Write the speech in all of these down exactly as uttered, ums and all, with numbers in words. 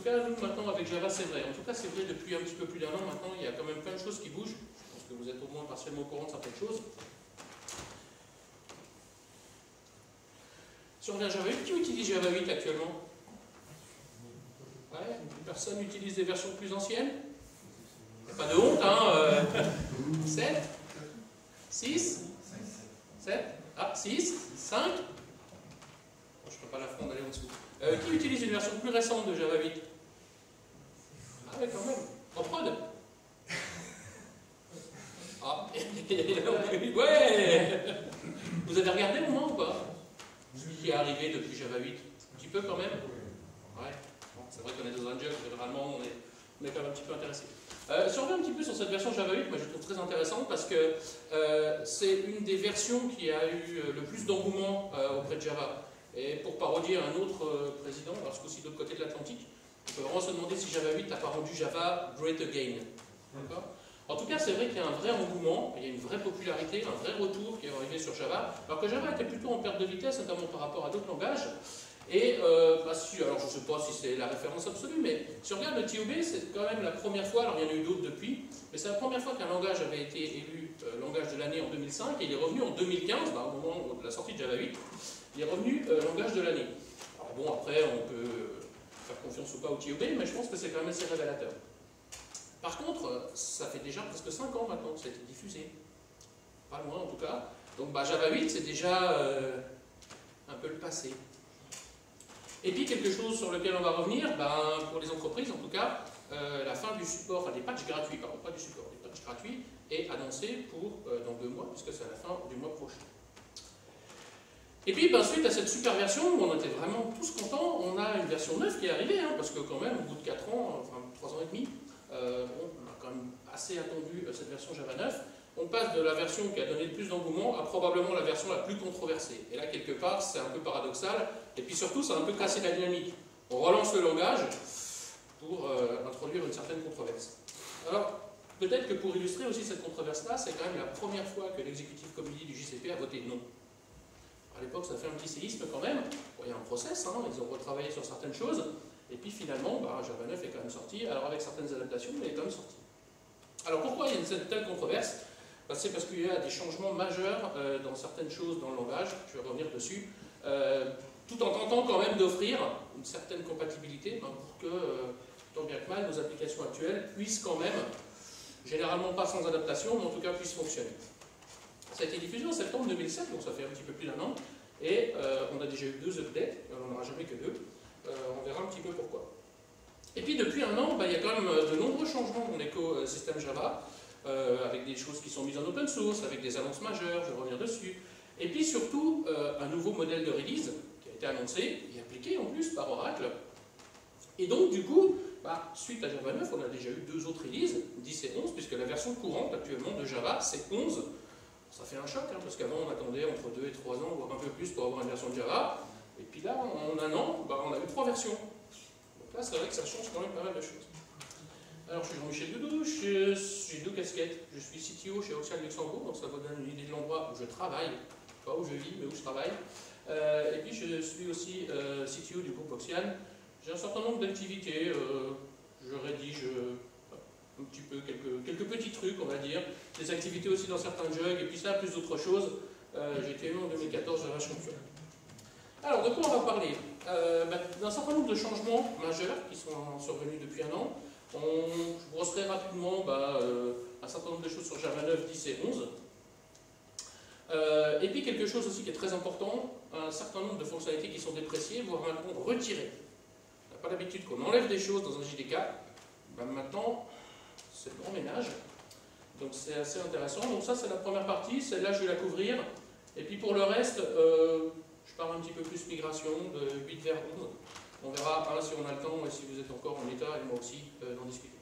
tout cas, nous, maintenant, avec Java, c'est vrai. En tout cas, c'est vrai depuis un petit peu plus d'un an maintenant, il y a quand même plein de choses qui bougent. Je pense que vous êtes au moins partiellement au courant de certaines choses. Si on revient à Java huit, qui utilise Java huit actuellement? Ouais, personne utilise des versions plus anciennes? Il n'y a pas de honte, hein euh, sept? six? sept? Ah, six? cinq? Bon, je ne ferai pas l'affront d'aller en dessous. Euh, qui utilise une version plus récente de Java huit? Ah ouais, quand même. En prod? Ah, ouais. Vous avez regardé au moins ou pas ce qui est arrivé depuis Java huit? Un petit peu quand même? Ouais. Bon, c'est vrai qu'on est dans un jug, généralement on est, on est quand même un petit peu intéressé. Euh, si on revient un petit peu sur cette version Java huit, moi je la trouve très intéressante parce que euh, c'est une des versions qui a eu le plus d'engouement euh, auprès de Java. Et pour parodier un autre euh, président, parce qu'aussi de l'autre côté de l'Atlantique, on peut vraiment se demander si Java huit n'a pas rendu Java great again. D'accord ? En tout cas, c'est vrai qu'il y a un vrai engouement, il y a une vraie popularité, un vrai retour qui est arrivé sur Java, alors que Java était plutôt en perte de vitesse, notamment par rapport à d'autres langages. Et, euh, bah, si, alors je ne sais pas si c'est la référence absolue, mais si on regarde le T O B, c'est quand même la première fois, alors il y en a eu d'autres depuis, mais c'est la première fois qu'un langage avait été élu euh, langage de l'année en deux mille cinq, et il est revenu en deux mille quinze, bah, au moment de la sortie de Java huit, il est revenu euh, langage de l'année. Alors bon, après, on peut faire confiance ou pas au T O B, mais je pense que c'est quand même assez révélateur. Par contre, ça fait déjà presque cinq ans maintenant que ça a été diffusé. Pas loin en tout cas. Donc bah, Java huit, c'est déjà euh, un peu le passé. Et puis quelque chose sur lequel on va revenir, ben, pour les entreprises en tout cas, euh, la fin du support, enfin des patchs gratuits, pardon, pas du support, des patchs gratuits, est annoncée pour euh, dans deux mois, puisque c'est à la fin du mois prochain. Et puis, ben, suite à cette super version, où on était vraiment tous contents, on a une version neuf qui est arrivée, hein, parce que quand même, au bout de quatre ans, enfin trois ans et demi, euh, bon, on a quand même assez attendu euh, cette version Java neuf. On passe de la version qui a donné le plus d'engouement à probablement la version la plus controversée. Et là, quelque part, c'est un peu paradoxal, et puis surtout, ça a un peu cassé la dynamique. On relance le langage pour euh, introduire une certaine controverse. Alors, peut-être que pour illustrer aussi cette controverse-là, c'est quand même la première fois que l'exécutif committee du J C P a voté non. À l'époque, ça fait un petit séisme quand même. Bon, il y a un process, hein, ils ont retravaillé sur certaines choses. Et puis finalement, bah, Java neuf est quand même sorti. Alors avec certaines adaptations, mais il est quand même sorti. Alors pourquoi il y a une telle controverse? bah, C'est parce qu'il y a des changements majeurs euh, dans certaines choses dans le langage. Je vais revenir dessus. Euh, tout en tentant quand même d'offrir une certaine compatibilité bah, pour que, euh, tant bien que mal, nos applications actuelles puissent quand même, généralement pas sans adaptation, mais en tout cas puissent fonctionner. Ça a été diffusé en septembre deux mille sept, donc ça fait un petit peu plus d'un an, et euh, on a déjà eu deux updates, on n'en aura jamais que deux, euh, on verra un petit peu pourquoi. Et puis depuis un an, bah, il y a quand même de nombreux changements dans l'écosystème Java, euh, avec des choses qui sont mises en open source, avec des annonces majeures, je vais revenir dessus, et puis surtout euh, un nouveau modèle de release qui a été annoncé et appliqué en plus par Oracle. Et donc du coup, bah, suite à Java neuf, on a déjà eu deux autres releases, dix et onze, puisque la version courante actuellement de Java, c'est onze. Ça fait un choc, hein, parce qu'avant on attendait entre deux et trois ans, voire un peu plus pour avoir une version de Java. Et puis là, en un an, bah, on a eu trois versions. Donc là, c'est vrai que ça change quand même pas mal de choses. Alors, je suis Jean-Michel Doudou, j'ai deux casquettes. Je suis C T O chez Oxial Luxembourg, donc ça vous donne une idée de l'endroit où je travaille. Pas où je vis, mais où je travaille. Euh, et puis, je suis aussi euh, C T O du groupe Oxial. J'ai un certain nombre d'activités. Euh, je rédige un petit peu quelques, quelques petits trucs, on va dire, des activités aussi dans certains jugs, et puis ça, plus d'autres choses. Euh, J'ai été élu en deux mille quatorze Java Champion. Alors, de quoi on va parler euh, bah, d'un certain nombre de changements majeurs qui sont survenus depuis un an. On, je brosserai rapidement bah, euh, un certain nombre de choses sur Java neuf, dix et onze. Euh, et puis quelque chose aussi qui est très important, un certain nombre de fonctionnalités qui sont dépréciées, voire maintenant retirées. On n'a pas l'habitude qu'on enlève des choses dans un J D K. Bah, maintenant, c'est le grand ménage, donc c'est assez intéressant. Donc ça c'est la première partie, celle-là je vais la couvrir, et puis pour le reste, euh, je parle un petit peu plus migration de huit vers onze. On verra hein, si on a le temps et si vous êtes encore en état, et moi aussi, euh, d'en discuter.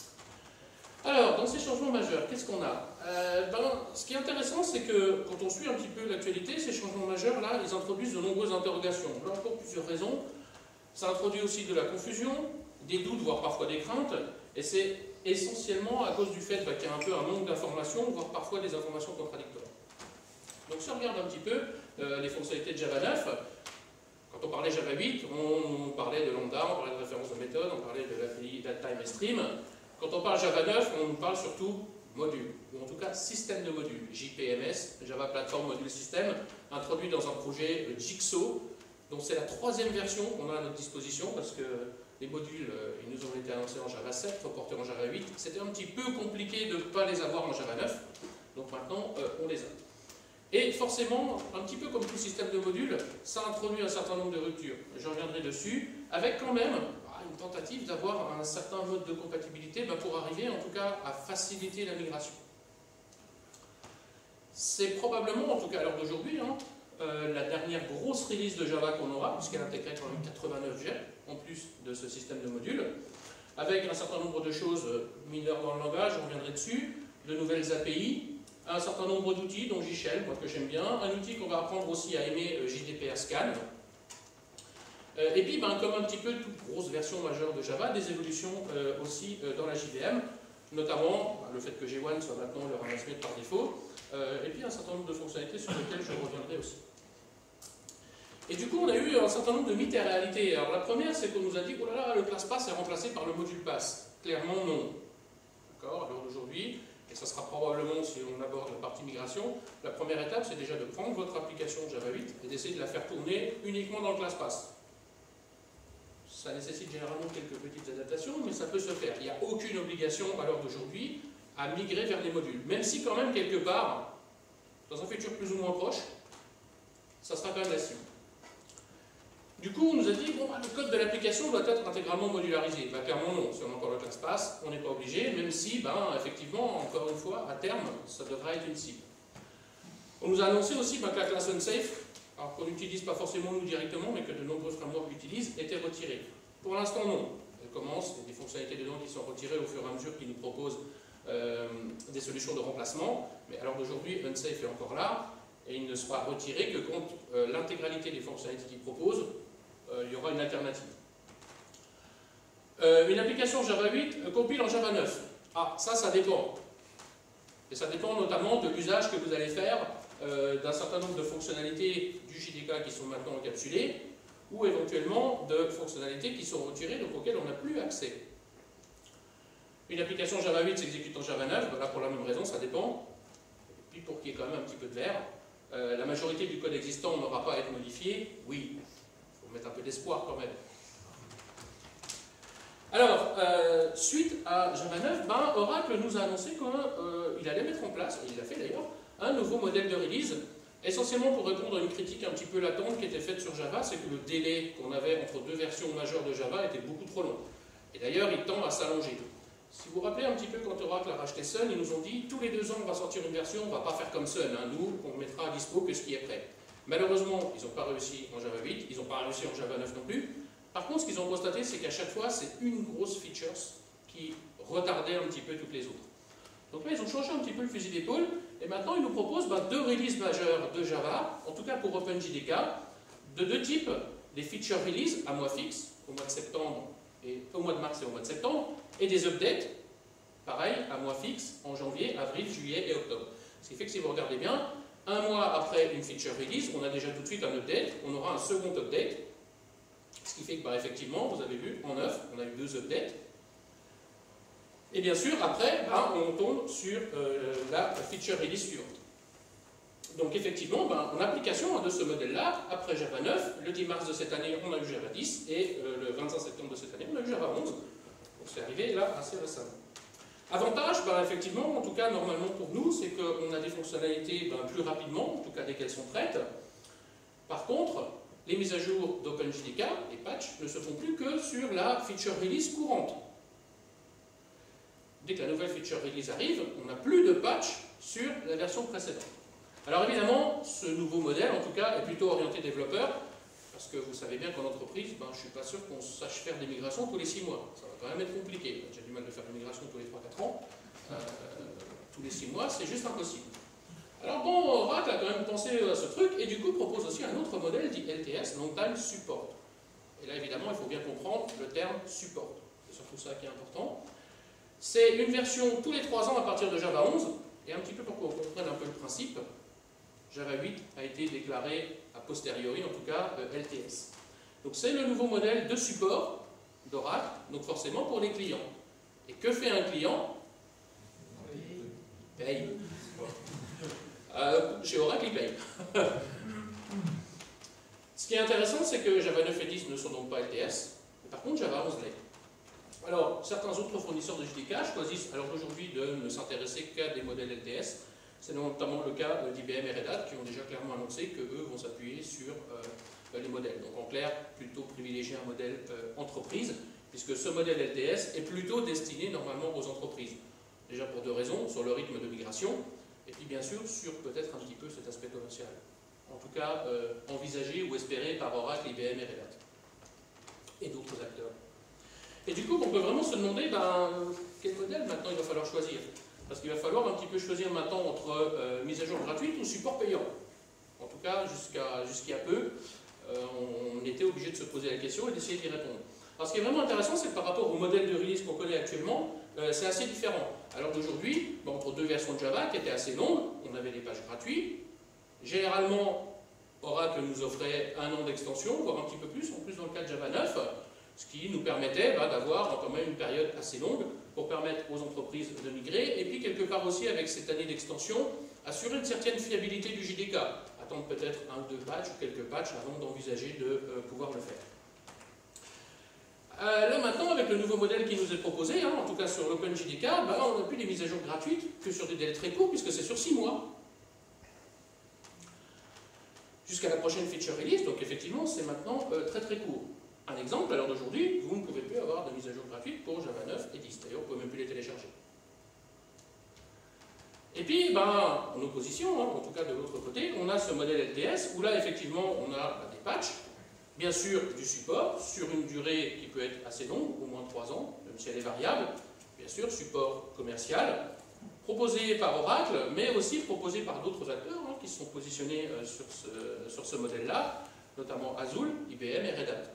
Alors, dans ces changements majeurs, qu'est-ce qu'on a euh, ben, Ce qui est intéressant, c'est que quand on suit un petit peu l'actualité, ces changements majeurs-là, ils introduisent de nombreuses interrogations. Là, pour plusieurs raisons. Ça introduit aussi de la confusion, des doutes, voire parfois des craintes, et c'est essentiellement à cause du fait bah, qu'il y a un peu un manque d'informations, voire parfois des informations contradictoires. Donc si on regarde un petit peu euh, les fonctionnalités de Java neuf, quand on parlait Java huit, on parlait de lambda, on parlait de référence de méthode, méthode, on parlait de l'A P I DateTime et Stream. Quand on parle Java neuf, on nous parle surtout module, ou en tout cas système de modules, J P M S, Java Platform Module System, introduit dans un projet Jigsaw, dont c'est la troisième version qu'on a à notre disposition, parce que les modules, ils nous ont été annoncés en Java sept, reportés en Java huit. C'était un petit peu compliqué de ne pas les avoir en Java neuf, donc maintenant euh, on les a. Et forcément, un petit peu comme tout système de modules, ça introduit un certain nombre de ruptures. Je reviendrai dessus, avec quand même une tentative d'avoir un certain mode de compatibilité ben, pour arriver en tout cas à faciliter la migration. C'est probablement, en tout cas à l'heure d'aujourd'hui, hein, euh, la dernière grosse release de Java qu'on aura, puisqu'elle intégrait quand même quatre-vingt-neuf G, en plus de ce système de modules, avec un certain nombre de choses mineures dans le langage, on reviendrait dessus, de nouvelles A P I, un certain nombre d'outils, dont J Shell, moi que j'aime bien, un outil qu'on va apprendre aussi à aimer, J D P R Scan. Euh, et puis, ben, comme un petit peu toute grosse version majeure de Java, des évolutions euh, aussi euh, dans la J V M, notamment ben, le fait que G un soit maintenant le ramassement par défaut, euh, et puis un certain nombre de fonctionnalités sur lesquelles je reviendrai aussi. Et du coup, on a eu un certain nombre de mythes et réalités. Alors la première, c'est qu'on nous a dit « Oh là là, le class pass est remplacé par le module pass ». Clairement, non. D'accord, alors aujourd'hui, et ça sera probablement, si on aborde la partie migration, la première étape, c'est déjà de prendre votre application Java huit et d'essayer de la faire tourner uniquement dans le class pass. Ça nécessite généralement quelques petites adaptations, mais ça peut se faire. Il n'y a aucune obligation à l'heure d'aujourd'hui à migrer vers les modules. Même si quand même, quelque part, dans un futur plus ou moins proche, ça sera quand même la cible. Du coup, on nous a dit, bon, le code de l'application doit être intégralement modularisé. Ben, clairement non, si on a encore le class pass, on n'est pas obligé, même si, ben, effectivement, encore une fois, à terme, ça devrait être une cible. On nous a annoncé aussi ben, que la classe unsafe, alors qu'on n'utilise pas forcément nous directement, mais que de nombreux frameworks l'utilisent, était retirée. Pour l'instant, non. Elle commence, il y a des fonctionnalités dedans qui sont retirées au fur et à mesure qu'ils nous proposent euh, des solutions de remplacement, mais à l'heure d'aujourd'hui, unsafe est encore là, et il ne sera retiré que quand euh, l'intégralité des fonctionnalités qu'ils proposent, euh, il y aura une alternative. Euh, une application Java huit euh, compile en Java neuf. Ah, ça, ça dépend. Et ça dépend notamment de l'usage que vous allez faire euh, d'un certain nombre de fonctionnalités du J D K qui sont maintenant encapsulées, ou éventuellement de fonctionnalités qui sont retirées, donc auxquelles on n'a plus accès. Une application Java huit s'exécute en Java neuf, ben là pour la même raison, ça dépend. Et puis pour qu'il y ait quand même un petit peu de vert, euh, la majorité du code existant n'aura pas à être modifié, oui. Mettre un peu d'espoir quand même. Alors, euh, suite à Java neuf, ben, Oracle nous a annoncé qu'il euh, allait mettre en place, et il l'a fait d'ailleurs, un nouveau modèle de release, essentiellement pour répondre à une critique un petit peu latente qui était faite sur Java, c'est que le délai qu'on avait entre deux versions majeures de Java était beaucoup trop long. Et d'ailleurs, il tend à s'allonger. Si vous vous rappelez un petit peu quand Oracle a racheté Sun, ils nous ont dit tous les deux ans on va sortir une version, on ne va pas faire comme Sun, hein, nous on mettra à dispo que ce qui est prêt. Malheureusement, ils n'ont pas réussi en Java huit, ils n'ont pas réussi en Java neuf non plus. Par contre, ce qu'ils ont constaté, c'est qu'à chaque fois, c'est une grosse feature qui retardait un petit peu toutes les autres. Donc là, ils ont changé un petit peu le fusil d'épaule, et maintenant, ils nous proposent ben, deux releases majeures de Java, en tout cas pour OpenJDK, de deux types, des feature releases à mois fixe, au mois de septembre, et au mois de mars et au mois de septembre, et des updates, pareil, à mois fixe, en janvier, avril, juillet et octobre. Ce qui fait que si vous regardez bien, un mois après une feature release, on a déjà tout de suite un update, on aura un second update, ce qui fait que, bah, effectivement, vous avez vu, en neuf, on a eu deux updates. Et bien sûr, après, bah, on tombe sur euh, la feature release suivante. Donc effectivement, bah, en application de ce modèle-là, après Java neuf, le dix mars de cette année, on a eu Java dix, et euh, le vingt-cinq septembre de cette année, on a eu Java onze. Donc c'est arrivé là assez récemment. Avantage, bah, effectivement, en tout cas normalement pour nous, c'est qu'on a des fonctionnalités bah, plus rapidement, en tout cas dès qu'elles sont prêtes. Par contre, les mises à jour d'OpenJDK, les patchs, ne se font plus que sur la feature release courante. Dès que la nouvelle feature release arrive, on n'a plus de patch sur la version précédente. Alors évidemment, ce nouveau modèle, en tout cas, est plutôt orienté développeur, parce que vous savez bien qu'en entreprise, ben, je ne suis pas sûr qu'on sache faire des migrations tous les six mois. Ça va quand même être compliqué. J'ai du mal de faire des migrations tous les trois quatre ans. Euh, tous les six mois, c'est juste impossible. Alors bon, Oracle a quand même pensé à ce truc, et du coup propose aussi un autre modèle dit L T S, Long Time Support. Et là, évidemment, il faut bien comprendre le terme support. C'est surtout ça qui est important. C'est une version tous les trois ans à partir de Java onze, et un petit peu pour qu'on comprenne un peu le principe, Java huit a été déclaré a posteriori, en tout cas, L T S. Donc c'est le nouveau modèle de support d'Oracle, donc forcément pour les clients. Et que fait un client? Il paye. Euh, chez Oracle, il paye. Ce qui est intéressant, c'est que Java neuf et dix ne sont donc pas L T S, mais par contre Java onze l'est. Alors, certains autres fournisseurs de J D K choisissent alors d'aujourd'hui de ne s'intéresser qu'à des modèles L T S. C'est notamment le cas d'I B M et Red Hat qui ont déjà clairement annoncé qu'eux vont s'appuyer sur euh, les modèles. Donc en clair, plutôt privilégier un modèle euh, entreprise, puisque ce modèle L T S est plutôt destiné normalement aux entreprises. Déjà pour deux raisons, sur le rythme de migration, et puis bien sûr sur peut-être un petit peu cet aspect commercial. En tout cas, euh, envisagé ou espéré par Oracle, I B M et Red Hat. Et d'autres acteurs. Et du coup, on peut vraiment se demander, ben, quel modèle maintenant il va falloir choisir? Parce qu'il va falloir un petit peu choisir maintenant entre euh, mise à jour gratuite ou support payant. En tout cas, jusqu'à jusqu'à peu, euh, on était obligé de se poser la question et d'essayer d'y répondre. Alors ce qui est vraiment intéressant, c'est que par rapport au modèle de release qu'on connaît actuellement, euh, c'est assez différent. Alors d'aujourd'hui, ben, entre deux versions de Java qui étaient assez longues, on avait des pages gratuites. Généralement, Oracle nous offrait un an d'extension, voire un petit peu plus, en plus dans le cas de Java neuf, ce qui nous permettait ben, d'avoir quand même une période assez longue pour permettre aux entreprises de migrer, et puis quelque part aussi avec cette année d'extension, assurer une certaine fiabilité du J D K, attendre peut-être un ou deux patchs ou quelques patchs avant d'envisager de euh, pouvoir le faire. Euh, là maintenant, avec le nouveau modèle qui nous est proposé, hein, en tout cas sur l'OpenJDK, ben, on n'a plus des mises à jour gratuites que sur des délais très courts, puisque c'est sur six mois. Jusqu'à la prochaine feature release, donc effectivement c'est maintenant euh, très très court. Un exemple, à l'heure d'aujourd'hui, vous ne pouvez plus avoir de mise à jour gratuite pour Java neuf et dix, d'ailleurs vous ne pouvez même plus les télécharger. Et puis, ben, en opposition, hein, en tout cas de l'autre côté, on a ce modèle L T S, où là effectivement on a ben, des patchs, bien sûr du support, sur une durée qui peut être assez longue, au moins trois ans, même si elle est variable, bien sûr support commercial, proposé par Oracle, mais aussi proposé par d'autres acteurs hein, qui sont positionnés euh, sur ce, sur ce modèle-là, notamment Azul, I B M et Red Hat.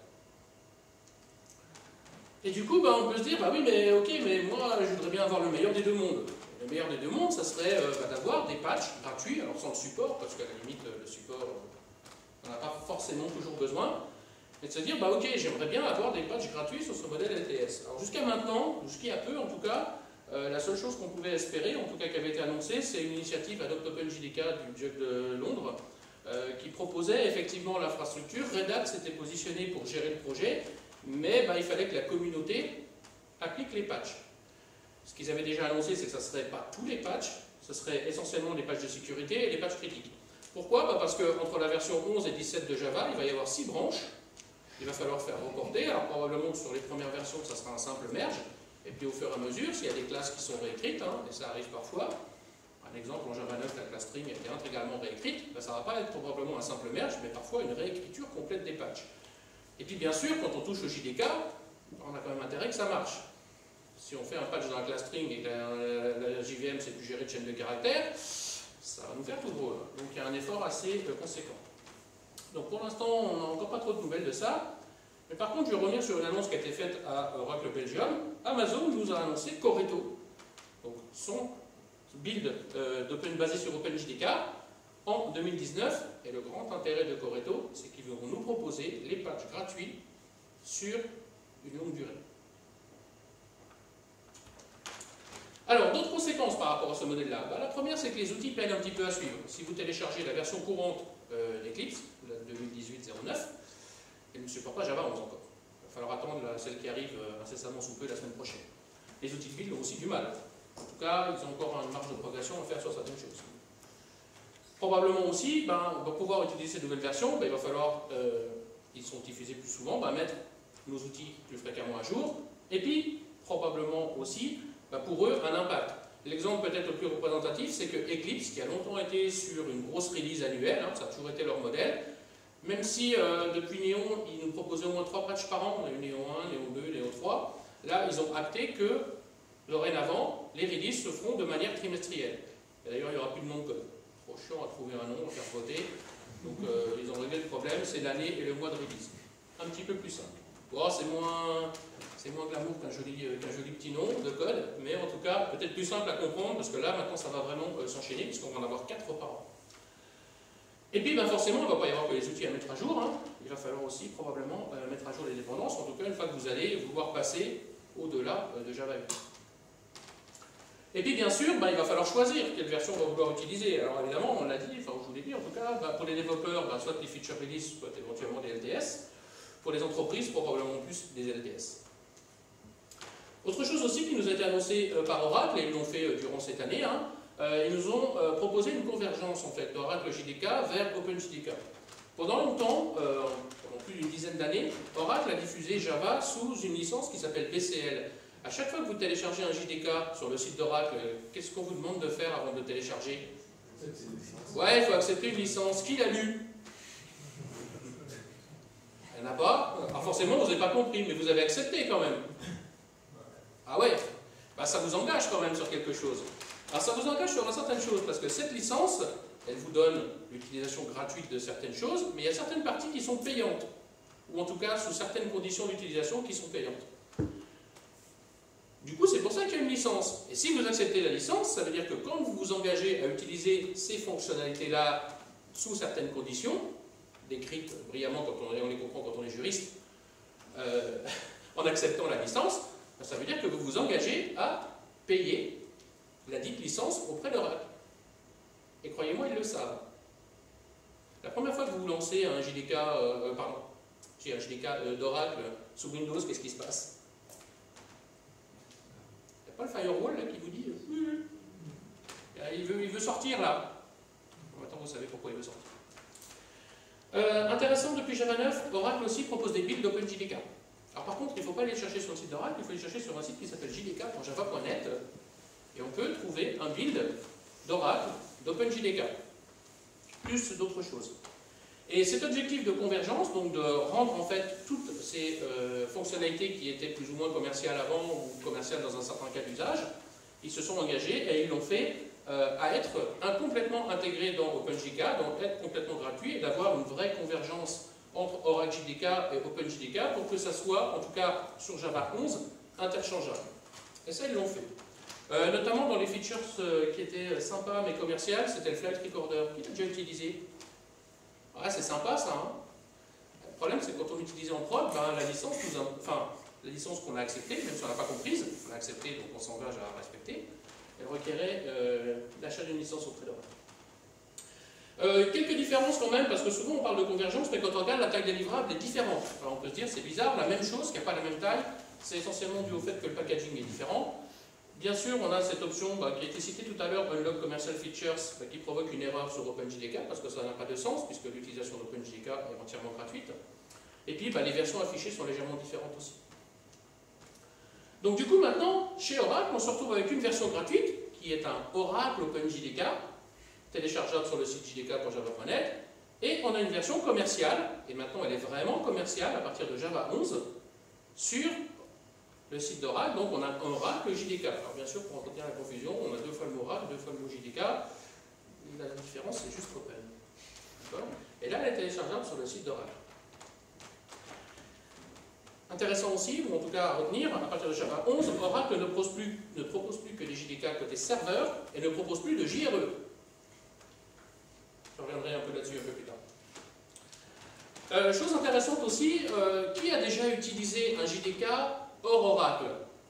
Et du coup, ben, on peut se dire, bah oui, mais ok, mais moi, je voudrais bien avoir le meilleur des deux mondes. Le meilleur des deux mondes, ça serait euh, bah, d'avoir des patchs gratuits, alors sans le support, parce qu'à la limite, le support, on n'en a pas forcément toujours besoin, et de se dire, bah ok, j'aimerais bien avoir des patchs gratuits sur ce modèle L T S. Alors jusqu'à maintenant, jusqu'il y a peu en tout cas, euh, la seule chose qu'on pouvait espérer, en tout cas qui avait été annoncée, c'est une initiative Adopt OpenJDK du J U C de Londres, euh, qui proposait effectivement l'infrastructure. Red Hat s'était positionné pour gérer le projet, mais bah, il fallait que la communauté applique les patchs. Ce qu'ils avaient déjà annoncé, c'est que ce ne serait pas tous les patchs, ce serait essentiellement les patchs de sécurité et les patchs critiques. Pourquoi? Bah, parce qu'entre la version onze et dix-sept de Java, il va y avoir six branches. Il va falloir faire reporter. Alors probablement que sur les premières versions, ça sera un simple merge. Et puis au fur et à mesure, s'il y a des classes qui sont réécrites, hein, et ça arrive parfois, un exemple en Java neuf, la classe string était intégralement réécrite, bah, ça ne va pas être probablement un simple merge, mais parfois une réécriture complète des patchs. Et puis bien sûr, quand on touche au J D K, on a quand même intérêt que ça marche. Si on fait un patch dans la classe string et que la, la, la J V M ne sait plus gérer de chaîne de caractères, ça va nous faire tout drôle. Donc il y a un effort assez euh, conséquent. Donc pour l'instant, on n'a encore pas trop de nouvelles de ça. Mais par contre, je vais revenir sur une annonce qui a été faite à Oracle Belgium. Amazon nous a annoncé Corretto, donc son build euh, basé sur OpenJDK en deux mille dix-neuf. Et le grand intérêt de Corretto, c'est qu'ils vont nous proposer les patchs gratuits sur une longue durée. Alors, d'autres conséquences par rapport à ce modèle-là. Bah, la première, c'est que les outils peinent un petit peu à suivre. Si vous téléchargez la version courante euh, d'Eclipse, la deux mille dix-huit zéro neuf, elle ne supporte pas Java onze encore. Il va falloir attendre la, celle qui arrive euh, incessamment sous peu la semaine prochaine. Les outils de build ont aussi du mal. En tout cas, ils ont encore une marge de progression à faire sur certaines choses. Probablement aussi, ben, pour pouvoir utiliser ces nouvelles versions, ben, il va falloir, euh, ils sont diffusés plus souvent, ben, mettre nos outils plus fréquemment à jour. Et puis, probablement aussi, ben, pour eux, un impact. L'exemple peut-être le plus représentatif, c'est que Eclipse, qui a longtemps été sur une grosse release annuelle, hein, ça a toujours été leur modèle, même si euh, depuis Néon, ils nous proposaient au moins trois patchs par an, on a eu Néon un, Néon deux, Néon trois, là, ils ont acté que, dorénavant, les releases se feront de manière trimestrielle. D'ailleurs, il n'y aura plus de nom de code. Trop chiant à trouver un nom, à faire voter. Donc, euh, ils ont réglé le problème, c'est l'année et le mois de release. Un petit peu plus simple. Bon, c'est moins... C'est moins glamour qu'un joli, qu'un joli petit nom de code, mais en tout cas, peut-être plus simple à comprendre, parce que là, maintenant, ça va vraiment euh, s'enchaîner, puisqu'on va en avoir quatre par an. Et puis, ben, forcément, il ne va pas y avoir que les outils à mettre à jour. Hein. il va falloir aussi probablement euh, mettre à jour les dépendances, en tout cas une fois que vous allez vouloir passer au-delà euh, de Java huit. Et puis bien sûr, bah, il va falloir choisir quelle version on va vouloir utiliser. Alors évidemment, on l'a dit, enfin je vous l'ai dit en tout cas, bah, pour les développeurs, bah, soit des feature release, soit éventuellement des L T S. Pour les entreprises, probablement plus des L T S. Autre chose aussi qui nous a été annoncée euh, par Oracle, et ils l'ont fait euh, durant cette année, hein, euh, ils nous ont euh, proposé une convergence en fait d'Oracle J D K vers OpenJDK. Pendant longtemps, euh, pendant plus d'une dizaine d'années, Oracle a diffusé Java sous une licence qui s'appelle B C L. À chaque fois que vous téléchargez un J D K sur le site d'Oracle, qu'est-ce qu'on vous demande de faire avant de le télécharger? Ouais, il faut accepter une licence. Qui l'a lu? Il n'y en a pas? Alors forcément, vous n'avez pas compris, mais vous avez accepté quand même. Ah ouais, bah, ça vous engage quand même sur quelque chose. Alors ça vous engage sur certaines choses, parce que cette licence, elle vous donne l'utilisation gratuite de certaines choses, mais il y a certaines parties qui sont payantes, ou en tout cas sous certaines conditions d'utilisation qui sont payantes. Du coup, c'est pour ça qu'il y a une licence. Et si vous acceptez la licence, ça veut dire que quand vous vous engagez à utiliser ces fonctionnalités-là sous certaines conditions, décrites brillamment quand on, on les comprend quand on est juriste, euh, en acceptant la licence, ça veut dire que vous vous engagez à payer la dite licence auprès d'Oracle. Et croyez-moi, ils le savent. La première fois que vous vous lancez un J D K, euh, pardon, j'ai un J D K euh, d'Oracle sous Windows, qu'est-ce qui se passe? Il n'y a pas le firewall là qui vous dit euh, il, veut, il veut sortir là. Maintenant, vous savez pourquoi il veut sortir. Euh, intéressant, depuis Java neuf, Oracle aussi propose des builds d'OpenJDK. Alors par contre, il ne faut pas aller chercher sur le site d'Oracle, il faut aller chercher sur un site qui s'appelle j d k point java point net et on peut trouver un build d'Oracle d'OpenJDK, plus d'autres choses. Et cet objectif de convergence, donc de rendre en fait toutes ces euh, fonctionnalités qui étaient plus ou moins commerciales avant ou commerciales dans un certain cas d'usage, ils se sont engagés et ils l'ont fait euh, à être complètement intégrés dans OpenJDK, donc être complètement gratuit et d'avoir une vraie convergence entre Oracle J D K et OpenJDK pour que ça soit, en tout cas sur Java onze, interchangeable. Et ça, ils l'ont fait. Euh, notamment dans les features euh, qui étaient sympas mais commerciales, c'était le Flight Recorder. Qui l'a déjà utilisé? Ouais, c'est sympa ça. Hein, le problème, c'est que quand on l'utilisait en prod, ben, la licence nous a, enfin, la licence qu'on a acceptée, même si on ne l'a pas comprise, on l'a acceptée, donc on s'engage à la respecter, elle requérait euh, l'achat d'une licence auprès d'Oracle. Euh, quelques différences quand même, parce que souvent on parle de convergence, mais quand on regarde la taille des livrables est différente. Alors on peut se dire c'est bizarre, la même chose, qui n'a pas la même taille, c'est essentiellement dû au fait que le packaging est différent. Bien sûr, on a cette option bah, qui a été citée tout à l'heure, Unlock Commercial Features, bah, qui provoque une erreur sur OpenJDK, parce que ça n'a pas de sens, puisque l'utilisation d'OpenJDK est entièrement gratuite. Et puis bah, les versions affichées sont légèrement différentes aussi. Donc du coup maintenant, chez Oracle, on se retrouve avec une version gratuite, qui est un Oracle OpenJDK, téléchargeable sur le site j d k point java point net, et on a une version commerciale, et maintenant elle est vraiment commerciale à partir de Java onze, sur le site d'Oracle, donc on a un Oracle J D K. Alors bien sûr, pour entretenir la confusion, on a deux fois le mot Oracle, deux fois le mot J D K, la différence c'est juste Open. Et là, elle est téléchargeable sur le site d'Oracle. Intéressant aussi, ou en tout cas à retenir, à partir de Java onze, Oracle ne propose plus, ne propose plus que des J D K côté serveur, et ne propose plus de J R E. Je reviendrai un peu là-dessus un peu plus tard. Euh, chose intéressante aussi, euh, qui a déjà utilisé un J D K hors Oracle?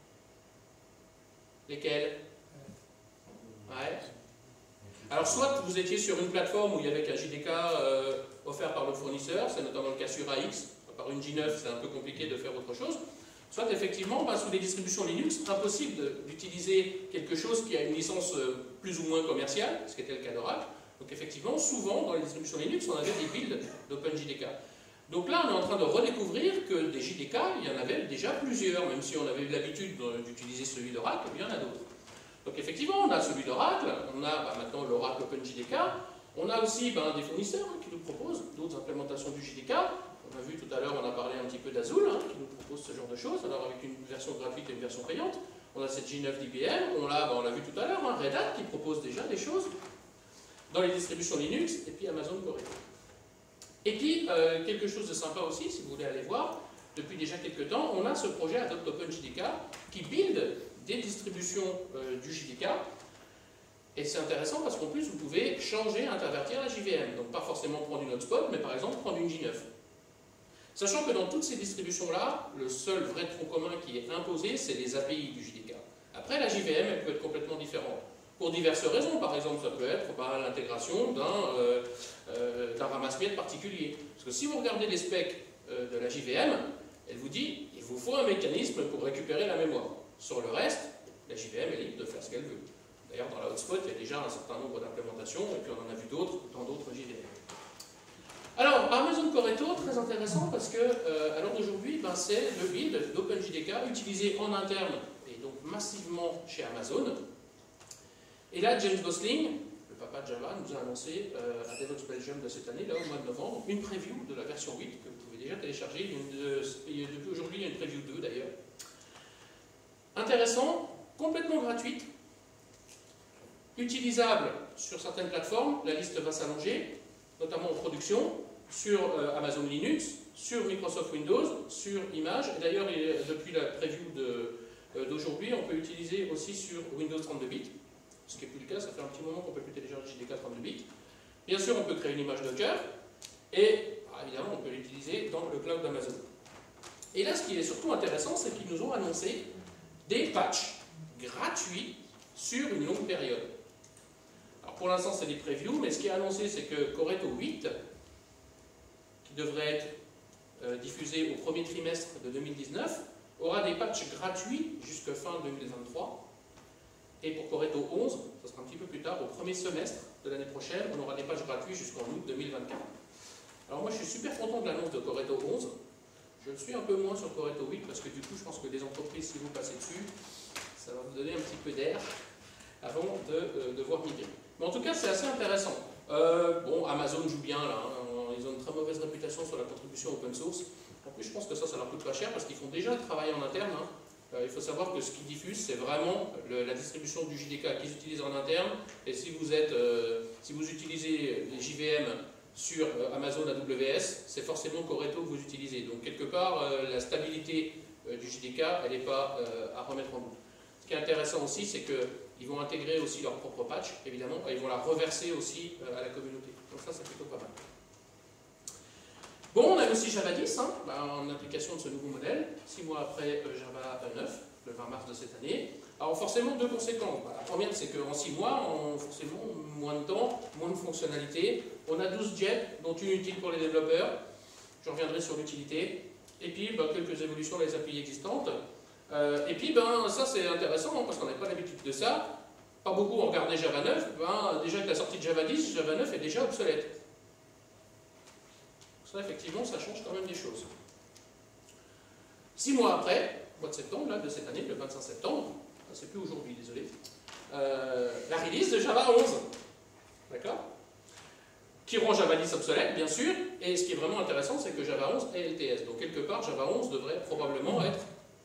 Lesquels? Ouais. Alors soit vous étiez sur une plateforme où il y avait qu'un J D K euh, offert par le fournisseur, c'est notamment le cas sur A X, par une J neuf c'est un peu compliqué de faire autre chose, soit effectivement bah, sous les distributions Linux, c'est impossible d'utiliser quelque chose qui a une licence euh, plus ou moins commerciale, ce qui était le cas d'Oracle. Donc effectivement, souvent dans les distributions Linux, on avait des builds d'OpenJDK. Donc là, on est en train de redécouvrir que des J D K, il y en avait déjà plusieurs, même si on avait eu l'habitude d'utiliser celui d'Oracle, il y en a d'autres. Donc effectivement, on a celui d'Oracle, on a bah, maintenant l'Oracle OpenJDK, on a aussi bah, des fournisseurs hein, qui nous proposent d'autres implémentations du J D K. On a vu tout à l'heure, on a parlé un petit peu d'Azul, hein, qui nous propose ce genre de choses, alors avec une version gratuite et une version payante. On a cette J neuf d'I B M, on l'a bah, vu tout à l'heure, hein, Red Hat qui propose déjà des choses dans les distributions Linux, et puis Amazon Corée. Et puis, euh, quelque chose de sympa aussi, si vous voulez aller voir, depuis déjà quelques temps, on a ce projet Adopt OpenJDK qui build des distributions euh, du J D K, et c'est intéressant parce qu'en plus, vous pouvez changer, intervertir la J V M. Donc pas forcément prendre une hotspot, mais par exemple prendre une J neuf. Sachant que dans toutes ces distributions-là, le seul vrai tronc commun qui est imposé, c'est les A P I du J D K. Après, la J V M, elle peut être complètement différente. Pour diverses raisons, par exemple, ça peut être bah, l'intégration d'un euh, euh, d'un ramasse-miettes particulier. Parce que si vous regardez les specs euh, de la J V M, elle vous dit il vous faut un mécanisme pour récupérer la mémoire. Sur le reste, la J V M est libre de faire ce qu'elle veut. D'ailleurs, dans la hotspot, il y a déjà un certain nombre d'implémentations, et puis on en a vu d'autres dans d'autres J V M. Alors, Amazon Corretto, très intéressant parce que, euh, à l'heure d'aujourd'hui, ben, c'est le build d'OpenJDK utilisé en interne et donc massivement chez Amazon. Et là, James Gosling, le papa de Java, nous a annoncé euh, à DevOps Belgium de cette année, là au mois de novembre, une preview de la version huit que vous pouvez déjà télécharger. Euh, depuis aujourd'hui, il y a une preview deux d'ailleurs. Intéressant, complètement gratuite, utilisable sur certaines plateformes, la liste va s'allonger, notamment en production, sur euh, Amazon Linux, sur Microsoft Windows, sur Image, et d'ailleurs depuis la preview d'aujourd'hui, euh, on peut utiliser aussi sur Windows trente-deux bits, ce qui n'est plus le cas, ça fait un petit moment qu'on ne peut plus télécharger J D K trente-deux bits. Bien sûr, on peut créer une image Docker, et bah, évidemment, on peut l'utiliser dans le cloud d'Amazon. Et là, ce qui est surtout intéressant, c'est qu'ils nous ont annoncé des patchs gratuits sur une longue période. Alors pour l'instant, c'est des previews, mais ce qui est annoncé, c'est que Corretto huit, qui devrait être euh, diffusé au premier trimestre de deux mille dix-neuf, aura des patchs gratuits jusqu'à fin deux mille vingt-trois. Et pour Corretto onze, ce sera un petit peu plus tard, au premier semestre de l'année prochaine, on aura des patchs gratuits jusqu'en août deux mille vingt-quatre. Alors moi, je suis super content de l'annonce de Corretto onze. Je le suis un peu moins sur Corretto huit, parce que du coup, je pense que les entreprises, si vous passez dessus, ça va vous donner un petit peu d'air avant de euh, devoir migrer. Mais en tout cas, c'est assez intéressant. Euh, bon, Amazon joue bien là, hein. Ils ont une très mauvaise réputation sur la contribution open source. En plus, je pense que ça, ça leur coûte pas cher parce qu'ils font déjà le travail en interne. Hein. Euh, il faut savoir que ce qu'ils diffusent, c'est vraiment le, la distribution du J D K qu'ils utilisent en interne. Et si vous, êtes, euh, si vous utilisez les J V M sur euh, Amazon A W S, c'est forcément Corretto que vous utilisez. Donc, quelque part, euh, la stabilité euh, du J D K, elle n'est pas euh, à remettre en doute. Ce qui est intéressant aussi, c'est qu'ils vont intégrer aussi leur propre patch, évidemment, et ils vont la reverser aussi euh, à la communauté. Donc ça, c'est plutôt pas mal. Bon, on a aussi Java dix, hein, en application de ce nouveau modèle, six mois après euh, Java neuf, le vingt mars de cette année. Alors forcément, deux conséquences. Bah, la première, c'est qu'en six mois, on, forcément, moins de temps, moins de fonctionnalités. On a douze jets, dont une utile pour les développeurs. Je reviendrai sur l'utilité. Et puis, bah, quelques évolutions des A P I existantes. Euh, et puis, ben, ça c'est intéressant, hein, parce qu'on n'a pas l'habitude de ça. Pas beaucoup ont regardé Java neuf. Ben, déjà avec la sortie de Java dix, Java neuf est déjà obsolète. Ça, effectivement, ça change quand même des choses. Six mois après, mois de septembre, là, de cette année, le vingt-cinq septembre, c'est plus aujourd'hui, désolé, euh, la release de Java onze. D'accord? Qui rend Java dix obsolète, bien sûr, et ce qui est vraiment intéressant, c'est que Java onze est L T S. Donc, quelque part, Java onze devrait probablement être,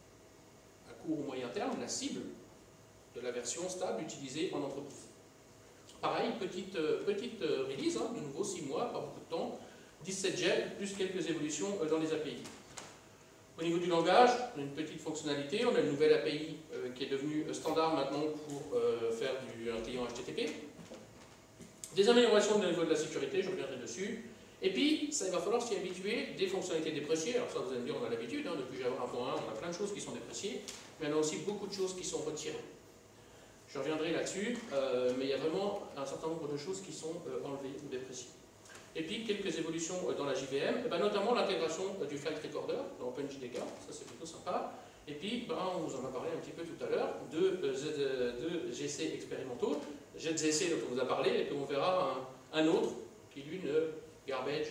à court ou moyen terme, la cible de la version stable utilisée en entreprise. Pareil, petite, euh, petite euh, release, hein, de nouveau six mois, pas beaucoup de temps, dix-sept gels, plus quelques évolutions euh, dans les A P I. Au niveau du langage, on a une petite fonctionnalité, on a une nouvelle A P I euh, qui est devenue standard maintenant pour euh, faire du, un client H T T P. Des améliorations au niveau de la sécurité, je reviendrai dessus. Et puis, ça, il va falloir s'y habituer, des fonctionnalités dépréciées. Alors ça, vous allez me dire, on a l'habitude, hein, depuis Java un point un, on a plein de choses qui sont dépréciées, mais on a aussi beaucoup de choses qui sont retirées. Je reviendrai là-dessus, euh, mais il y a vraiment un certain nombre de choses qui sont euh, enlevées ou dépréciées. Et puis, quelques évolutions euh, dans la J V M, et ben, notamment l'intégration euh, du flight recorder dans OpenJDK, ça c'est plutôt sympa. Et puis, ben, on vous en a parlé un petit peu tout à l'heure, de, euh, de G C expérimentaux, J Z C dont on vous a parlé, et puis on verra un, un autre qui lui ne garbage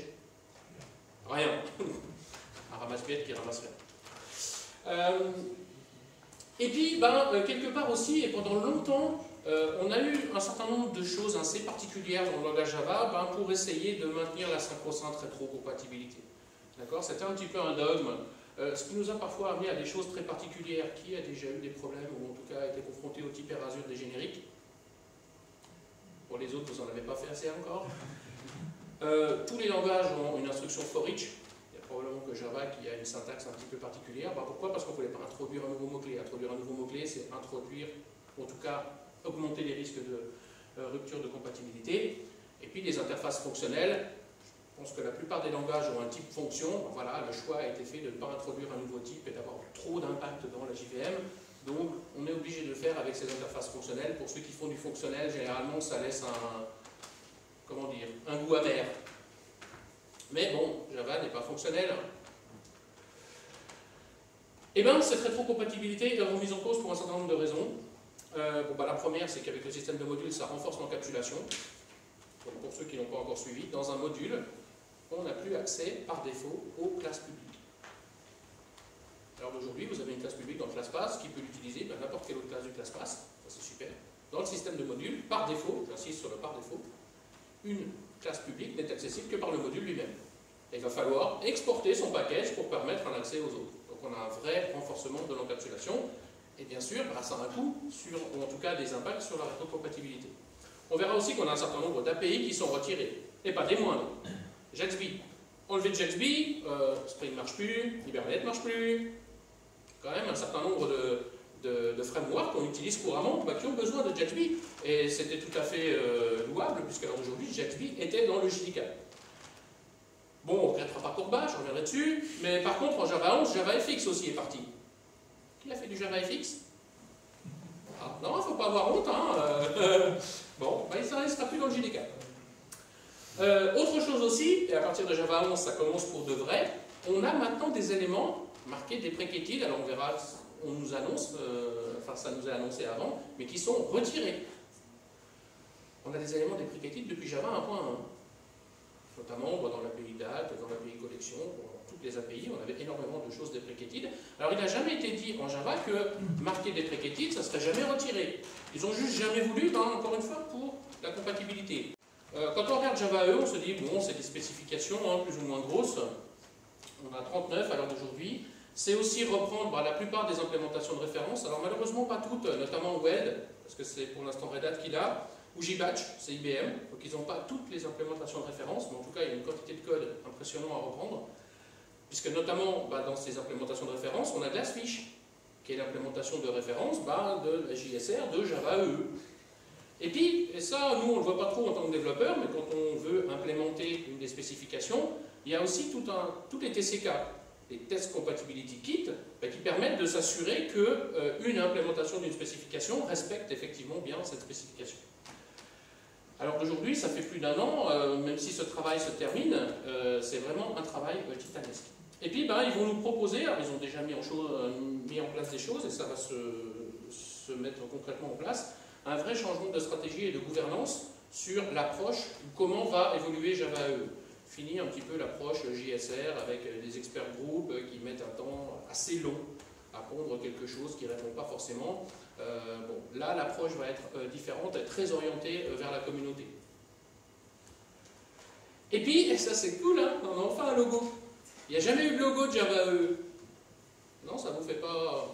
rien. Un ramasse-miettes qui ramasse rien. Euh, et puis, ben, quelque part aussi, et pendant longtemps, euh, on a eu un certain nombre de choses assez particulières dans le langage Java ben, pour essayer de maintenir la sacro-sainte rétrocompatibilité. D'accord? C'était un petit peu un dogme, euh, ce qui nous a parfois amené à des choses très particulières. Qui a déjà eu des problèmes, ou en tout cas a été confronté au type Erasure des génériques? Pour les autres, vous n'en avez pas fait assez encore. Euh, tous les langages ont une instruction for each. Il y a probablement que Java qui a une syntaxe un petit peu particulière. Ben, pourquoi? Parce qu'on ne voulait pas introduire un nouveau mot-clé. Introduire un nouveau mot-clé, c'est introduire, en tout cas, augmenter les risques de euh, rupture de compatibilité. Et puis des interfaces fonctionnelles. pense que la plupart des langages ont un type fonction. Voilà, le choix a été fait de ne pas introduire un nouveau type et d'avoir trop d'impact dans la J V M. Donc, on est obligé de le faire avec ces interfaces fonctionnelles. Pour ceux qui font du fonctionnel, généralement, ça laisse un, comment dire, un goût amer. Mais bon, Java n'est pas fonctionnel. Eh bien, cette rétrocompatibilité est remise en cause pour un certain nombre de raisons. Euh, bon, bah, la première, c'est qu'avec le système de modules, ça renforce l'encapsulation. Donc, pour ceux qui n'ont pas encore suivi, dans un module, on n'a plus accès par défaut aux classes publiques. Alors d'aujourd'hui, vous avez une classe publique dans le ClassPass qui peut l'utiliser, ben, n'importe quelle autre classe du ClassPass, ça c'est super. Dans le système de modules, par défaut, j'insiste sur le par défaut, une classe publique n'est accessible que par le module lui-même. Il va falloir exporter son package pour permettre un accès aux autres. Donc on a un vrai renforcement de l'encapsulation, et bien sûr, ben, ça a un coût, sur, ou en tout cas des impacts sur la rétrocompatibilité. On verra aussi qu'on a un certain nombre d'A P I qui sont retirés, et pas des moindres. Jaxby. Enlever Jaxby, euh, Spring ne marche plus, Hibernate ne marche plus. Quand même un certain nombre de, de, de frameworks qu'on utilise couramment bah, qui ont besoin de Jaxby. Et c'était tout à fait euh, louable, puisque aujourd'hui, Jaxby était dans le J D K. Bon, on ne regrettera pas Courba, je reviendrai dessus. Mais par contre, en Java onze, JavaFX aussi est parti. Qui a fait du JavaFX? Ah, non, il ne faut pas avoir honte. Hein. Euh, bon, bah, ça ne sera plus dans le J D K. Euh, autre chose aussi, et à partir de Java onze, ça commence pour de vrai, on a maintenant des éléments marqués deprecated, alors on verra, on nous annonce, euh, enfin ça nous est annoncé avant, mais qui sont retirés. On a des éléments deprecated depuis Java un point un. Notamment dans l'A P I date, dans l'A P I collection, dans toutes les A P I, on avait énormément de choses deprecated. Alors il n'a jamais été dit en Java que marquer deprecated, ça ne serait jamais retiré. Ils ont juste jamais voulu, ben, encore une fois, pour la compatibilité. Euh, quand on regarde Java E, on se dit, bon, c'est des spécifications hein, plus ou moins grosses. On a trente-neuf à l'heure d'aujourd'hui. C'est aussi reprendre bah, la plupart des implémentations de référence. Alors malheureusement pas toutes, notamment W E D, parce que c'est pour l'instant Red Hat qui l'a, ou JBatch, c'est I B M. Donc ils n'ont pas toutes les implémentations de référence, mais en tout cas il y a une quantité de code impressionnant à reprendre. Puisque notamment bah, dans ces implémentations de référence, on a Glassfish, qui est l'implémentation de référence bah, de la J S R de Java E E. Et puis, et ça, nous, on ne le voit pas trop en tant que développeur, mais quand on veut implémenter une des spécifications, il y a aussi tout un, tous les T C K, les Test Compatibility Kit, bah, qui permettent de s'assurer qu'une euh, implémentation d'une spécification respecte effectivement bien cette spécification. Alors d'aujourd'hui, ça fait plus d'un an, euh, même si ce travail se termine, euh, c'est vraiment un travail euh, titanesque. Et puis, bah, ils vont nous proposer, alors ils ont déjà mis en, chose, euh, mis en place des choses, et ça va se, se mettre concrètement en place, un vrai changement de stratégie et de gouvernance sur l'approche, comment va évoluer Java E E. Fini un petit peu l'approche J S R avec des experts groupes qui mettent un temps assez long à pondre quelque chose qui ne répond pas forcément. Euh, bon, là, l'approche va être euh, différente, et très orientée euh, vers la communauté. Et puis, et ça c'est cool, hein, on a enfin un logo. Il n'y a jamais eu de logo de Java E E. Non, ça vous fait pas...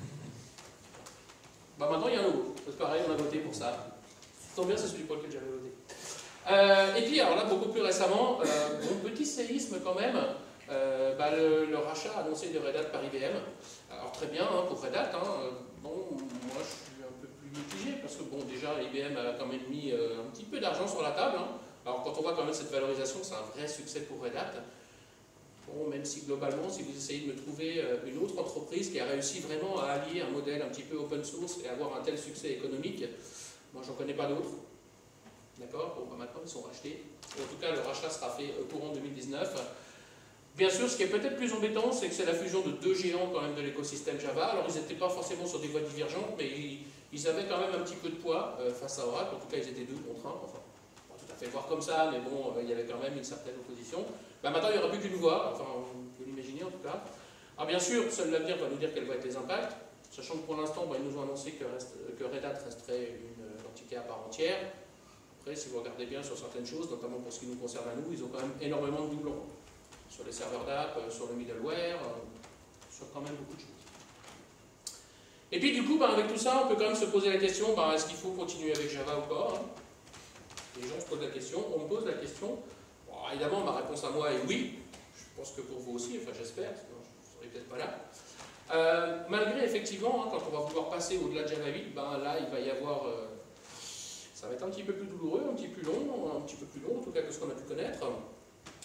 Bah maintenant il y a un logo, c'est pareil, on a voté pour ça. Tant bien, c'est celui pour lequel j'avais voté. Euh, et puis alors là, beaucoup plus récemment, euh, bon petit séisme quand même, euh, bah, le, le rachat annoncé de Red Hat par I B M. Alors très bien hein, pour Red Hat, hein, euh, bon, moi je suis un peu plus mitigé, parce que bon déjà I B M a quand même mis euh, un petit peu d'argent sur la table. Hein. Alors quand on voit quand même cette valorisation, c'est un vrai succès pour Red Hat. Bon, même si globalement, si vous essayez de me trouver une autre entreprise qui a réussi vraiment à allier un modèle un petit peu open source et avoir un tel succès économique, moi j'en connais pas d'autres. D'accord? Bon, bah maintenant ils sont rachetés. En tout cas, le rachat sera fait au courant deux mille dix-neuf. Bien sûr, ce qui est peut-être plus embêtant, c'est que c'est la fusion de deux géants quand même de l'écosystème Java. Alors ils n'étaient pas forcément sur des voies divergentes, mais ils, ils avaient quand même un petit peu de poids euh, face à Oracle. En tout cas, ils étaient deux contre un. Enfin, pas tout à fait voir comme ça, mais bon, euh, il y avait quand même une certaine opposition. Bah, maintenant, il n'y aura plus qu'une voie, enfin, on peut l'imaginer en tout cas. Alors bien sûr, seul l'avenir va nous dire quels vont être les impacts, sachant que pour l'instant, bah, ils nous ont annoncé que, reste, que Red Hat resterait une entité à part entière. Après, si vous regardez bien sur certaines choses, notamment pour ce qui nous concerne à nous, ils ont quand même énormément de doublons. Sur les serveurs d'app, sur le middleware, sur quand même beaucoup de choses. Et puis du coup, bah, avec tout ça, on peut quand même se poser la question, bah, est-ce qu'il faut continuer avec Java ou pas hein? Les gens se posent la question, on me pose la question. Bon, évidemment, ma réponse à moi est oui. Je pense que pour vous aussi, enfin j'espère, sinon je ne serais peut-être pas là. Euh, malgré effectivement, hein, quand on va vouloir passer au-delà de Java huit, ben, là il va y avoir, euh, ça va être un petit peu plus douloureux, un petit peu plus long, un petit peu plus long en tout cas que ce qu'on a pu connaître.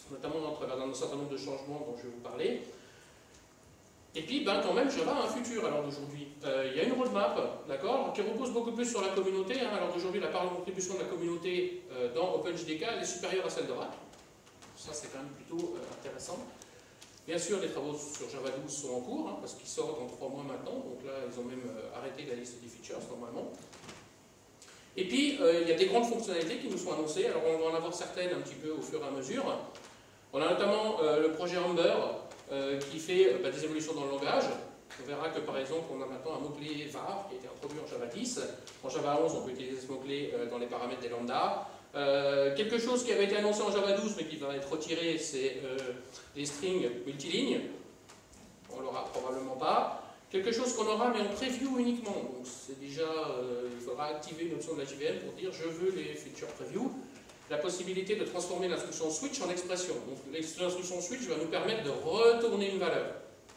notamment à travers un certain nombre de changements dont je vais vous parler. Et puis, ben, quand même, Java a un futur à l'heure d'aujourd'hui. Euh, il y a une roadmap, d'accord, qui repose beaucoup plus sur la communauté. Hein. À l'heure d'aujourd'hui, la part de contribution de la communauté euh, dans OpenJDK est supérieure à celle d'Oracle. Ça, c'est quand même plutôt euh, intéressant. Bien sûr, les travaux sur Java douze sont en cours, hein, parce qu'ils sortent dans trois mois maintenant. Donc là, ils ont même euh, arrêté la liste des features, normalement. Et puis, euh, il y a des grandes fonctionnalités qui nous sont annoncées. Alors, on va en avoir certaines un petit peu au fur et à mesure. On a notamment euh, le projet Amber, euh, qui fait euh, bah, des évolutions dans le langage. On verra que, par exemple, on a maintenant un mot-clé var qui a été introduit en Java dix. En Java onze, on peut utiliser ce mot-clé euh, dans les paramètres des lambdas. Euh, quelque chose qui avait été annoncé en Java douze, mais qui va être retiré, c'est euh, les strings multilignes. On l'aura probablement pas. Quelque chose qu'on aura, mais en preview uniquement. Donc, c'est déjà, euh, il faudra activer une option de la J V M pour dire je veux les features preview. La possibilité de transformer l'instruction switch en expression. Donc, l'instruction switch va nous permettre de retourner une valeur.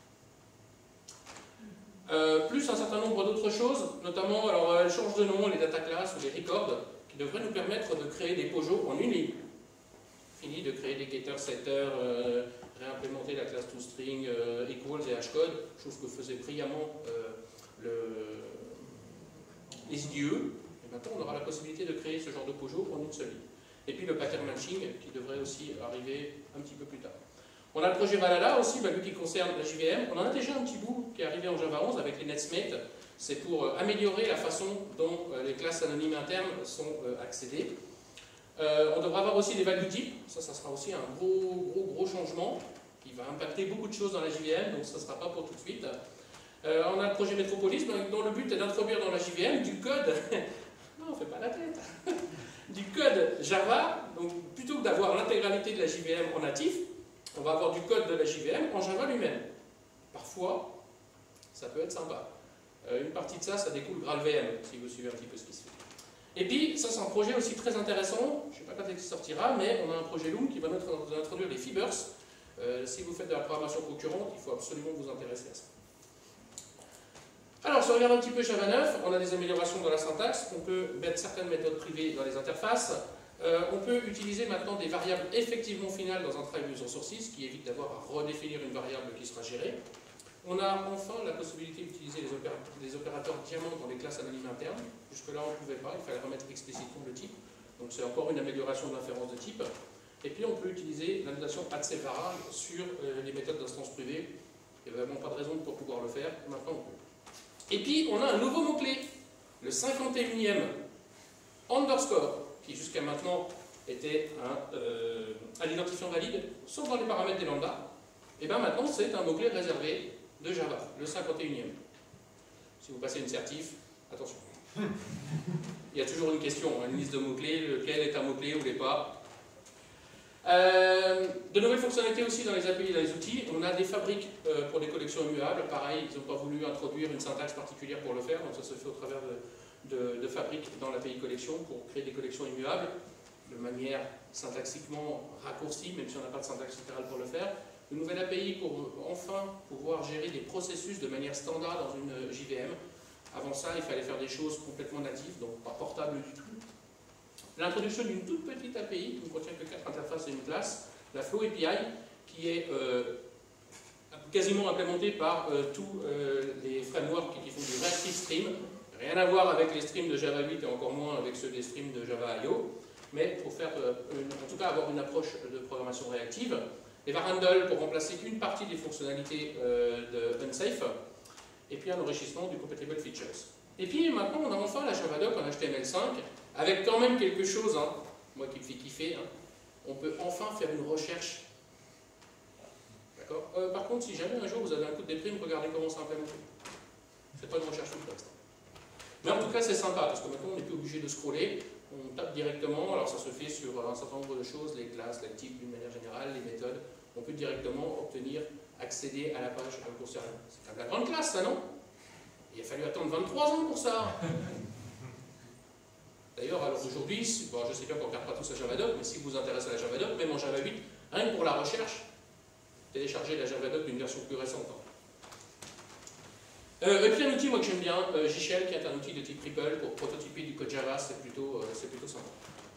Euh, plus un certain nombre d'autres choses, notamment, alors elle change de nom, les data classes ou les records, qui devraient nous permettre de créer des POJO en une ligne. Fini de créer des getters, setters, euh, réimplémenter la classe toString, euh, equals et hashcode, chose que faisait brillamment euh, le, les I D E. Et maintenant, on aura la possibilité de créer ce genre de POJO en une seule ligne. Et puis le pattern matching qui devrait aussi arriver un petit peu plus tard. On a le projet Valhalla aussi, bah, lui qui concerne la J V M. On en a déjà un petit bout qui est arrivé en Java onze avec les NetSmate. C'est pour euh, améliorer la façon dont euh, les classes anonymes internes sont euh, accédées. Euh, on devra avoir aussi des value types. Ça, ça sera aussi un gros, gros, gros changement qui va impacter beaucoup de choses dans la J V M, donc ça ne sera pas pour tout de suite. Euh, on a le projet Metropolis, dont le but est d'introduire dans la J V M du code. Non, on ne fait pas la tête. Du code Java, donc plutôt que d'avoir l'intégralité de la J V M en natif, on va avoir du code de la J V M en Java lui-même. Parfois, ça peut être sympa. Euh, une partie de ça, ça découle GraalVM, si vous suivez un petit peu ce qui se fait. Et puis, ça c'est un projet aussi très intéressant, je ne sais pas quand il sortira, mais on a un projet Loom qui va nous introduire les fibers. Euh, si vous faites de la programmation concurrente, il faut absolument vous intéresser à ça. Alors, si on regarde un petit peu Java neuf, on a des améliorations dans la syntaxe, on peut mettre certaines méthodes privées dans les interfaces, euh, on peut utiliser maintenant des variables effectivement finales dans un try user sources, qui évite d'avoir à redéfinir une variable qui sera gérée. On a enfin la possibilité d'utiliser les, opéra les opérateurs diamants dans les classes anonymes internes. Jusque-là, on ne pouvait pas, il fallait remettre explicitement le type. Donc c'est encore une amélioration de l'inférence de type. Et puis on peut utiliser la notation adsevara sur euh, les méthodes d'instance privée. Il n'y a vraiment pas de raison pour pouvoir le faire, maintenant on peut. Et puis, on a un nouveau mot-clé, le cinquante et unième underscore, qui jusqu'à maintenant était un, euh, un identifiant valide, sauf dans les paramètres des lambdas. Et bien maintenant, c'est un mot-clé réservé de Java, le cinquante et unième. Si vous passez une certif, attention. Il y a toujours une question, une liste de mots-clés, lequel est un mot-clé ou l'est pas. Euh, de nouvelles fonctionnalités aussi dans les A P I et dans les outils. On a des fabriques euh, pour des collections immuables. Pareil, ils n'ont pas voulu introduire une syntaxe particulière pour le faire, donc ça se fait au travers de, de, de fabriques dans l'A P I collection pour créer des collections immuables de manière syntaxiquement raccourcie, même si on n'a pas de syntaxe littérale pour le faire. Une nouvelle A P I pour enfin pouvoir gérer des processus de manière standard dans une J V M. Avant ça, il fallait faire des choses complètement natives, donc pas portables du tout. L'introduction d'une toute petite A P I qui ne contient que quatre interfaces et une classe, la Flow A P I, qui est euh, quasiment implémentée par euh, tous euh, les frameworks qui font du Reactive Stream. Rien à voir avec les streams de Java huit et encore moins avec ceux des streams de Java I O, mais pour faire, euh, une, en tout cas, avoir une approche de programmation réactive. Les var handle pour remplacer une partie des fonctionnalités euh, de Unsafe, et puis un enrichissement du Compatible Features. Et puis maintenant, on a enfin la Javadoc en H T M L cinq, avec quand même quelque chose, hein, moi qui me fait kiffer, hein, on peut enfin faire une recherche. D'accord euh, Par contre, si jamais un jour vous avez un coup de déprime, regardez comment c'est implémenté. C'est pas une recherche complexe. Mais en tout cas, c'est sympa, parce que maintenant, on n'est plus obligé de scroller, on tape directement, alors ça se fait sur un certain nombre de choses, les classes, les types d'une manière générale, les méthodes, on peut directement obtenir, accéder à la page concernée. C'est quand même la grande classe, ça, non? Il a fallu attendre vingt-trois ans pour ça. D'ailleurs, alors aujourd'hui, bon, je sais bien qu'on ne regarde pas tous à Javadoc, mais si vous vous intéressez à la Javadoc, même en Java huit, rien que pour la recherche, téléchargez la Javadoc d'une version plus récente. Euh, et puis un outil, moi que j'aime bien, euh, J Shell, qui est un outil de type Ripple pour prototyper du code Java, c'est plutôt, euh, c'est plutôt sympa.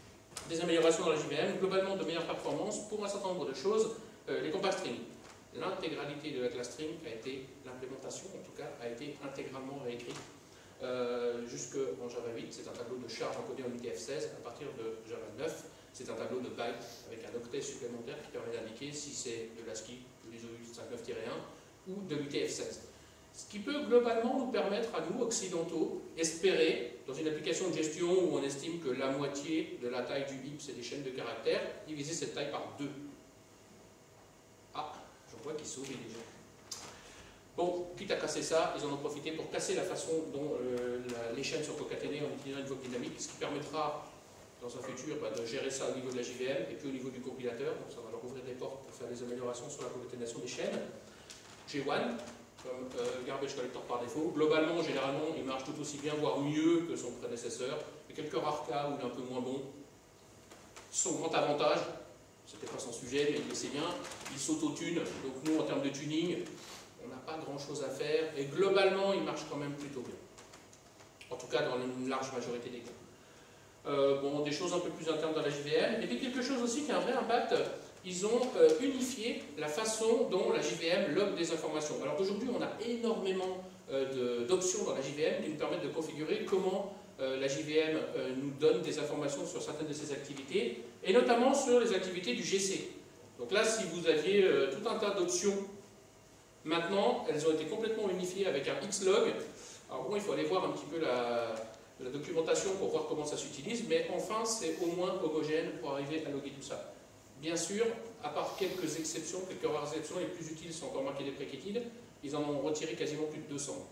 des améliorations dans la J V M, globalement de meilleures performances pour un certain nombre de choses, euh, les compact strings. L'intégralité de la classe string a été, l'implémentation en tout cas, a été intégralement réécrite. Euh, jusqu'en Java huit, c'est un tableau de char encodé en U T F seize. À partir de Java neuf, c'est un tableau de bytes avec un octet supplémentaire qui permet d'indiquer si c'est de l'ASCII, de l'I S O huit cinquante-neuf tiret un ou de l'U T F seize. Ce qui peut globalement nous permettre à nous, occidentaux, espérer, dans une application de gestion où on estime que la moitié de la taille du heap, c'est des chaînes de caractères, diviser cette taille par deux. Ah, je vois qu'ils sourit déjà. Bon, quitte à casser ça, ils en ont profité pour casser la façon dont euh, la, les chaînes sont concaténées en utilisant une vogue dynamique, ce qui permettra, dans un futur, bah, de gérer ça au niveau de la J V M et puis au niveau du compilateur. Donc ça va leur ouvrir des portes pour faire des améliorations sur la concaténation des chaînes. G un, comme euh, garbage collector par défaut, globalement, généralement, il marche tout aussi bien, voire mieux que son prédécesseur. Il y a quelques rares cas où il est un peu moins bon. Son grand avantage, c'était pas son sujet, mais il le sait bien, il s'auto-tune. Donc nous, en termes de tuning, on n'a pas grand chose à faire, et globalement, il marche quand même plutôt bien. En tout cas, dans une large majorité des cas. Euh, bon, des choses un peu plus internes dans la J V M, et puis quelque chose aussi qui a un vrai impact, ils ont euh, unifié la façon dont la J V M log des informations. Alors aujourd'hui, on a énormément euh, d'options dans la J V M qui nous permettent de configurer comment euh, la J V M euh, nous donne des informations sur certaines de ses activités, et notamment sur les activités du G C. Donc là, si vous aviez euh, tout un tas d'options, maintenant, elles ont été complètement unifiées avec un Xlog. Alors bon, il faut aller voir un petit peu la, la documentation pour voir comment ça s'utilise, mais enfin, c'est au moins homogène pour arriver à loguer tout ça. Bien sûr, à part quelques exceptions, quelques rares exceptions, les plus utiles sont encore marquées des préquétides, ils en ont retiré quasiment plus de deux cents.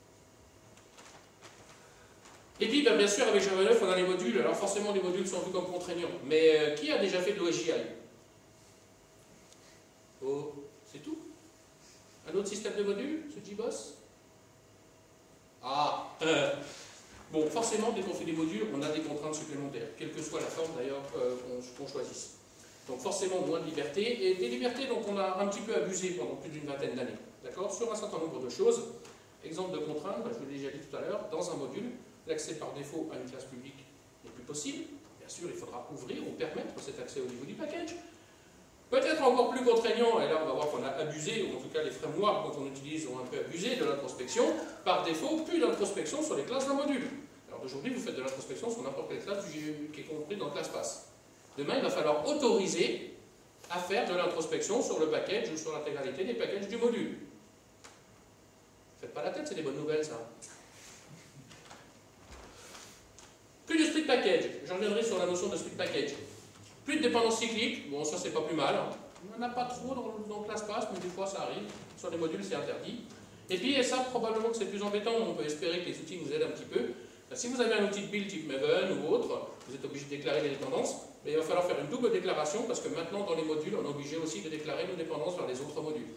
Et puis, ben, bien sûr, avec Java neuf, on a les modules. Alors forcément, les modules sont vus comme contraignants. Mais euh, qui a déjà fait de l'O S J I? Oh, c'est tout? Un autre système de modules, ce J B O S? Ah euh, Bon, forcément, dès qu'on fait des modules, on a des contraintes supplémentaires, quelle que soit la forme d'ailleurs euh, qu'on qu'on choisisse. Donc forcément, moins de liberté, et des libertés dont on a un petit peu abusé pendant plus d'une vingtaine d'années. D'accord? Sur un certain nombre de choses. Exemple de contrainte, ben, je vous l'ai déjà dit tout à l'heure, dans un module, l'accès par défaut à une classe publique n'est plus possible. Bien sûr, il faudra ouvrir ou permettre cet accès au niveau du package. Peut-être encore plus contraignant, et là on va voir qu'on a abusé, ou en tout cas les frameworks dont on utilise ont un peu abusé de l'introspection. Par défaut, plus d'introspection sur les classes d'un module. Alors d'aujourd'hui, vous faites de l'introspection sur n'importe quelle classe qui est compris dans ClassPass. Demain, il va falloir autoriser à faire de l'introspection sur le package ou sur l'intégralité des packages du module. Faites pas la tête, c'est des bonnes nouvelles ça. Plus de split package, je reviendrai sur la notion de split package. Plus de dépendance cyclique, bon ça c'est pas plus mal, hein. On n'en a pas trop dans, dans ClassPass, mais des fois ça arrive, sur les modules c'est interdit. Et puis, et ça probablement que c'est plus embêtant, on peut espérer que les outils nous aident un petit peu. Si vous avez un outil de build type Maven ou autre, vous êtes obligé de déclarer les dépendances, mais il va falloir faire une double déclaration, parce que maintenant dans les modules, on est obligé aussi de déclarer nos dépendances vers les autres modules.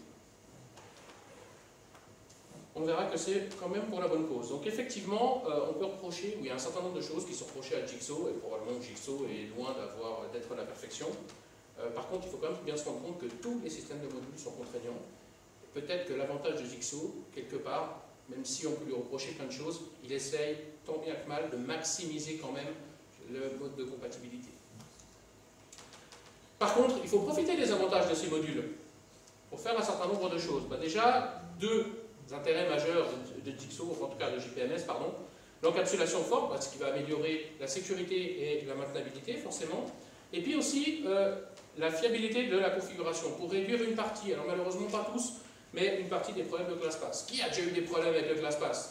On verra que c'est quand même pour la bonne cause. Donc effectivement, euh, on peut reprocher, oui, il y a un certain nombre de choses qui sont reprochées à Jigsaw, et probablement Jigsaw est loin d'avoir d'être la perfection. Euh, par contre, il faut quand même bien se rendre compte que tous les systèmes de modules sont contraignants. Peut-être que l'avantage de Jigsaw, quelque part, même si on peut lui reprocher plein de choses, il essaye, tant bien que mal, de maximiser quand même le mode de compatibilité. Par contre, il faut profiter des avantages de ces modules pour faire un certain nombre de choses. Bah déjà, deux intérêts majeurs de, de Jigsaw, enfin, en tout cas de J P M S, pardon. L'encapsulation forte, ce qui va améliorer la sécurité et la maintenabilité, forcément. Et puis aussi, euh, la fiabilité de la configuration, pour réduire une partie, alors malheureusement pas tous, mais une partie des problèmes de ClassPass. Qui a déjà eu des problèmes avec le ClassPass?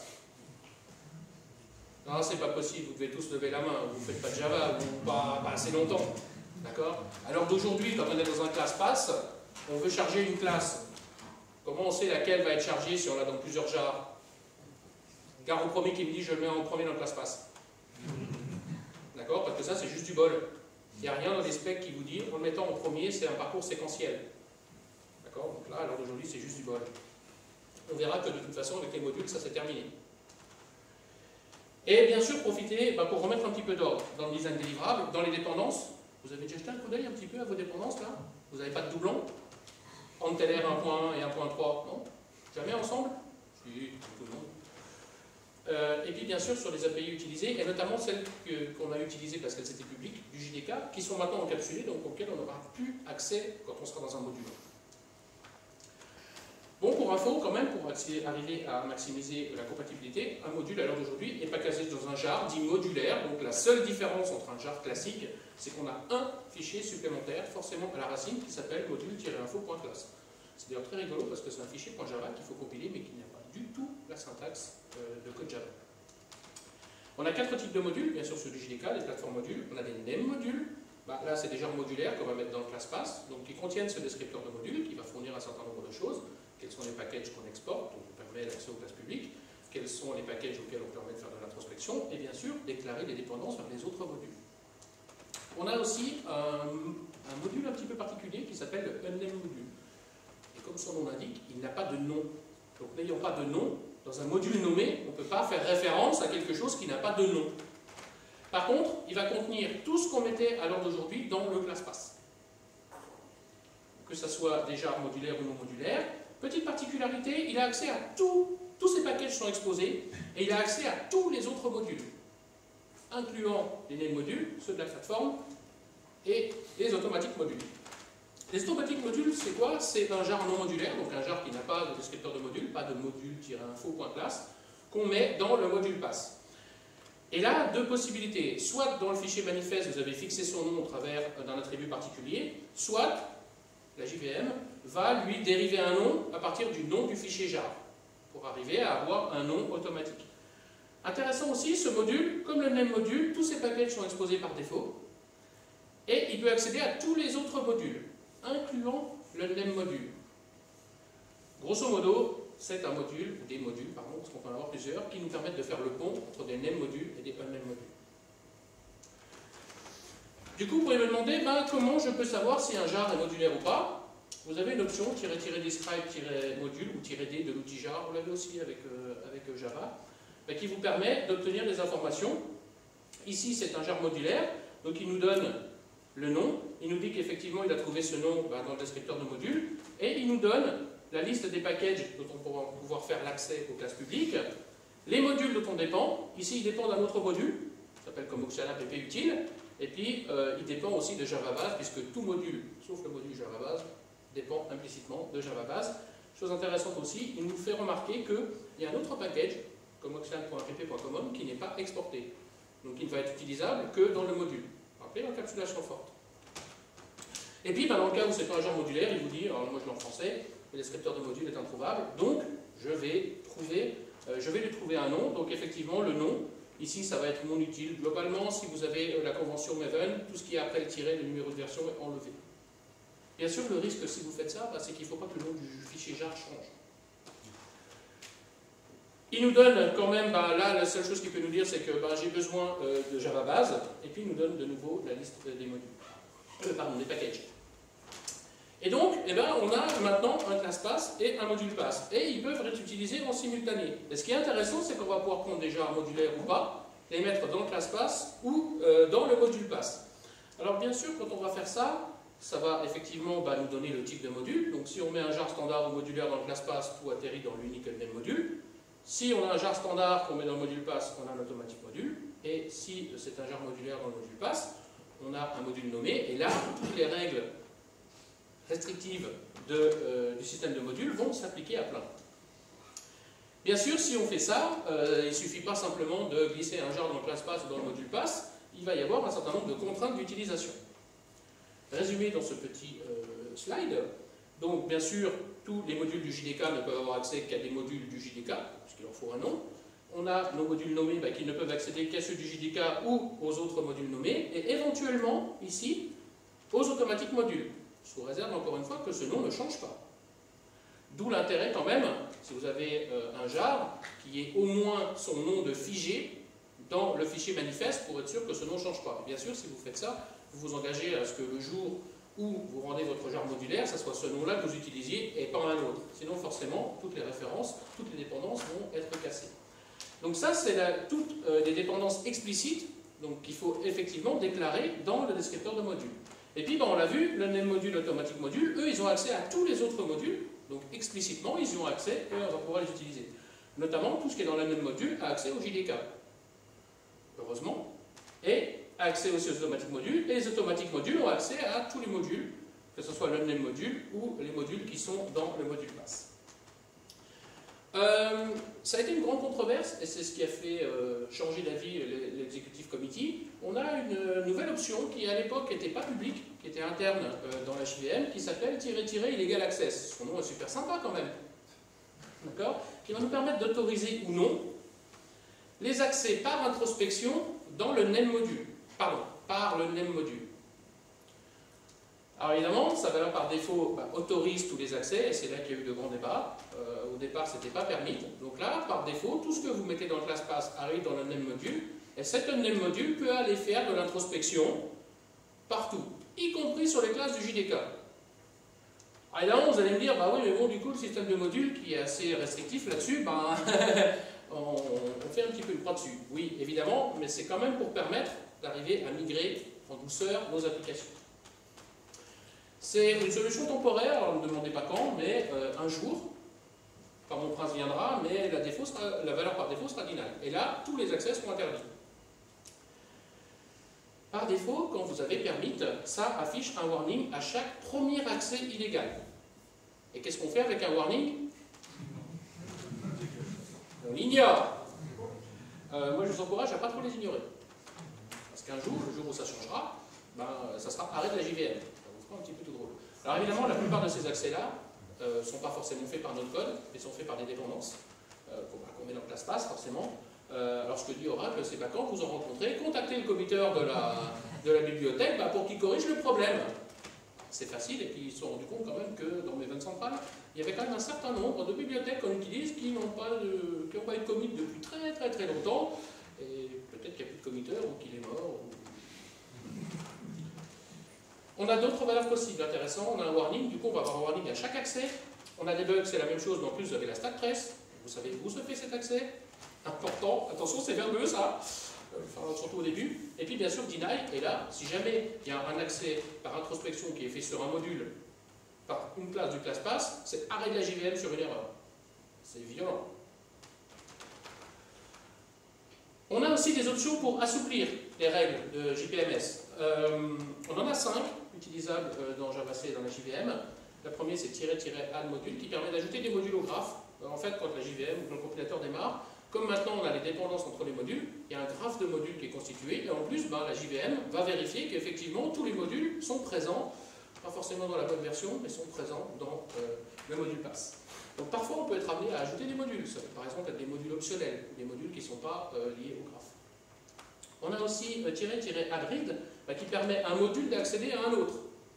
Non, c'est pas possible, vous devez tous lever la main, vous ne faites pas de Java, ou pas, pas assez longtemps. D'accord? Alors d'aujourd'hui, quand on est dans un ClassPass, on veut charger une classe. Comment on sait laquelle va être chargée si on l'a dans plusieurs jars? Car au premier qui me dit je le mets en premier dans le ClassPass. D'accord? Parce que ça c'est juste du bol. Il n'y a rien dans les specs qui vous dit en le mettant en premier c'est un parcours séquentiel. D'accord? Donc là, à l'heure d'aujourd'hui, c'est juste du bol. On verra que de toute façon, avec les modules, ça s'est terminé. Et bien sûr, profitez, bah, pour remettre un petit peu d'ordre dans le design délivrable, dans les dépendances. Vous avez déjà jeté un coup d'œil un petit peu à vos dépendances là? Vous n'avez pas de doublons? Antler un point un et un point trois, non? Jamais ensemble? Si, tout le monde. Euh, et puis bien sûr sur les A P I utilisées, et notamment celles qu'on a utilisées parce qu'elles étaient publiques, du J D K, qui sont maintenant encapsulées, donc auxquelles on n'aura plus accès quand on sera dans un module. Bon, pour info, quand même, pour arriver à maximiser la compatibilité, un module à l'heure d'aujourd'hui n'est pas casé dans un jar dit modulaire, donc la seule différence entre un jar classique, c'est qu'on a un fichier supplémentaire, forcément à la racine, qui s'appelle module-info.class. C'est d'ailleurs très rigolo parce que c'est un fichier .java qu'il faut compiler, mais qui n'a pas du tout la syntaxe de code Java. On a quatre types de modules, bien sûr sur du J D K, des plateformes modules. On a des name modules, bah, là c'est des genres modulaires qu'on va mettre dans le ClassPass, donc qui contiennent ce descripteur de module qui va fournir un certain nombre de choses. Quels sont les packages qu'on exporte, donc on permet l'accès aux classes publiques, quels sont les packages auxquels on permet de faire de l'introspection, et bien sûr déclarer les dépendances vers les autres modules. On a aussi un, un module un petit peu particulier qui s'appelle le unnamed module. Et comme son nom l'indique, il n'a pas de nom. Donc n'ayant pas de nom, dans un module nommé, on ne peut pas faire référence à quelque chose qui n'a pas de nom. Par contre, il va contenir tout ce qu'on mettait à l'heure d'aujourd'hui dans le ClassPass. Que ce soit des jars modulaires ou non modulaires. Petite particularité, il a accès à tout, tous ces packages sont exposés, et il a accès à tous les autres modules, incluant les name modules, ceux de la plateforme, et les automatiques modules. Les automatiques modules, c'est quoi? C'est un jar non modulaire, donc un jar qui n'a pas de descripteur de module, pas de module-info.class, qu'on met dans le module pass. Et là, deux possibilités. Soit dans le fichier manifeste, vous avez fixé son nom au travers d'un attribut particulier, soit la J V M va lui dériver un nom à partir du nom du fichier jar, pour arriver à avoir un nom automatique. Intéressant aussi, ce module, comme le name module, tous ces packages sont exposés par défaut, et il peut accéder à tous les autres modules, incluant le name module. Grosso modo, c'est un module, des modules, pardon, parce qu'on peut en avoir plusieurs, qui nous permettent de faire le pont entre des name modules et des unnamed modules. Du coup, vous pourriez me demander ben, comment je peux savoir si un jar est modulaire ou pas. Vous avez une option -describe-module ou -d de l'outil jar, vous l'avez aussi avec, euh, avec Java, ben, qui vous permet d'obtenir des informations. Ici, c'est un jar modulaire, donc il nous donne le nom, il nous dit qu'effectivement il a trouvé ce nom ben, dans le descripteur de module, et il nous donne la liste des packages dont on pourra pouvoir faire l'accès aux classes publiques, les modules dont on dépend. Ici, il dépend d'un autre module, qui s'appelle comme Oxiana P P utile, et puis euh, il dépend aussi de JavaBase, puisque tout module, sauf le module JavaBase, dépend implicitement de JavaBase. Chose intéressante aussi, il nous fait remarquer qu'il y a un autre package, comme oxiana.app.common, qui n'est pas exporté. Donc il ne va être utilisable que dans le module. Rappelez, encapsulation forte. Et puis, ben, dans le cas où c'est pas un genre modulaire, il vous dit, alors moi je l'ai en français, le descripteur de module est introuvable, donc je vais, trouver, euh, je vais lui trouver un nom. Donc effectivement, le nom, ici ça va être non utile. Globalement, si vous avez euh, la convention Maven, tout ce qui est après le tiret, le numéro de version est enlevé. Bien sûr, le risque si vous faites ça, ben, c'est qu'il ne faut pas que le nom du fichier jar change. Il nous donne quand même, ben, là la seule chose qu'il peut nous dire c'est que ben, j'ai besoin euh, de JavaBase, et puis il nous donne de nouveau la liste des modules, euh, pardon, des packages. Et donc, eh ben, on a maintenant un ClassPass et un module pass. Et ils peuvent être utilisés en simultané. Et ce qui est intéressant, c'est qu'on va pouvoir prendre des jars modulaires ou pas, les mettre dans le ClassPass ou euh, dans le module pass. Alors bien sûr, quand on va faire ça, ça va effectivement bah, nous donner le type de module. Donc si on met un jar standard ou modulaire dans le ClassPass, tout atterrit dans l'unique name module. Si on a un jar standard qu'on met dans le module pass, on a un automatique module. Et si c'est un jar modulaire dans le module pass, on a un module nommé. Et là, toutes les règles restrictives de, euh, du système de modules vont s'appliquer à plein. Bien sûr, si on fait ça, euh, il ne suffit pas simplement de glisser un jar dans le ClassPass ou dans le module pass, il va y avoir un certain nombre de contraintes d'utilisation. Résumé dans ce petit euh, slide, donc bien sûr, tous les modules du J D K ne peuvent avoir accès qu'à des modules du J D K, puisqu'il leur faut un nom. On a nos modules nommés bah, qui ne peuvent accéder qu'à ceux du J D K ou aux autres modules nommés, et éventuellement, ici, aux automatiques modules, sous réserve encore une fois que ce nom ne change pas. D'où l'intérêt quand même, si vous avez euh, un jar, qui ait au moins son nom de figé dans le fichier manifeste pour être sûr que ce nom ne change pas. Et bien sûr, si vous faites ça, vous vous engagez à ce que le jour où vous rendez votre jar modulaire, ce soit ce nom-là que vous utilisiez et pas un autre. Sinon, forcément, toutes les références, toutes les dépendances vont être cassées. Donc ça, c'est toutes euh, des dépendances explicites donc qu'il faut effectivement déclarer dans le descripteur de module. Et puis, ben, on l'a vu, le name module, automatique module, eux, ils ont accès à tous les autres modules, donc explicitement, ils y ont accès et on va pouvoir les utiliser. Notamment, tout ce qui est dans le même module a accès au J D K. Heureusement. Et a accès aussi aux automatiques modules. Et les automatiques modules ont accès à tous les modules, que ce soit le même module ou les modules qui sont dans le module pass. Euh, ça a été une grande controverse, et c'est ce qui a fait euh, changer d'avis l'executive committee. On a une nouvelle option qui, à l'époque, n'était pas publique, qui était interne euh, dans la J V M, qui s'appelle tiret-tiret illegal access. Son nom est super sympa quand même. D'accord ? Qui va nous permettre d'autoriser ou non les accès par introspection dans le name module. Pardon, par le name module. Alors évidemment, ça va par défaut bah, autorise tous les accès, et c'est là qu'il y a eu de grands débats. Euh, au départ, ce n'était pas permis. Donc là, par défaut, tout ce que vous mettez dans le ClassPass arrive dans le name module, et cet name module peut aller faire de l'introspection partout, y compris sur les classes du J D K. Alors évidemment, vous allez me dire, bah oui, mais bon, du coup, le système de module qui est assez restrictif là-dessus, bah, on, on fait un petit peu une croix dessus. Oui, évidemment, mais c'est quand même pour permettre d'arriver à migrer en douceur nos applications. C'est une solution temporaire, alors ne me demandez pas quand, mais euh, un jour, quand mon prince viendra, mais la, défaut sera, la valeur par défaut sera denial. Et là, tous les accès seront interdits. Par défaut, quand vous avez permit, ça affiche un warning à chaque premier accès illégal. Et qu'est-ce qu'on fait avec un warning? On l'ignore. Euh, moi, je vous encourage à ne pas trop les ignorer. Parce qu'un jour, le jour où ça changera, ben, ça sera arrêt de la J V M. Un petit peu tout drôle. Alors évidemment, la plupart de ces accès-là ne euh, sont pas forcément faits par notre code, mais sont faits par des dépendances euh, qu'on met dans ClassPass, forcément. Euh, alors ce que dit Oracle, c'est bah, quand vous en rencontrez, contactez le committeur de la, de la bibliothèque bah, pour qu'il corrige le problème. C'est facile, et puis ils se sont rendus compte quand même que dans mes vingt centrales, il y avait quand même un certain nombre de bibliothèques qu'on utilise qui n'ont pas, de, qui n'ont pas eu de commit depuis très très très longtemps, et peut-être qu'il n'y a plus de committeur ou qu'il est mort. Ou... On a d'autres valeurs possibles intéressantes. On a un warning, du coup on va avoir un warning à chaque accès. On a des bugs, c'est la même chose, mais en plus vous avez la stack trace. Vous savez où se fait cet accès. Important, attention, c'est verbeux ça, enfin, surtout au début. Et puis bien sûr deny, et là, si jamais il y a un accès par introspection qui est fait sur un module, par une classe du ClassPass, c'est arrêt de la J V M sur une erreur. C'est violent. On a aussi des options pour assouplir les règles de J P M S. Euh, on en a cinq utilisables dans JavaC et dans la J V M. La première, c'est tiret-add module qui permet d'ajouter des modules au graphe. En fait, quand la J V M ou le compilateur démarre, comme maintenant on a les dépendances entre les modules, il y a un graphe de modules qui est constitué, et en plus, ben, la J V M va vérifier qu'effectivement tous les modules sont présents, pas forcément dans la bonne version, mais sont présents dans euh, le module pass. Donc parfois on peut être amené à ajouter des modules, ça peut par exemple être des modules optionnels, des modules qui ne sont pas euh, liés au graphe. On a aussi euh, tiret-add read bah, qui permet à un module d'accéder à un autre.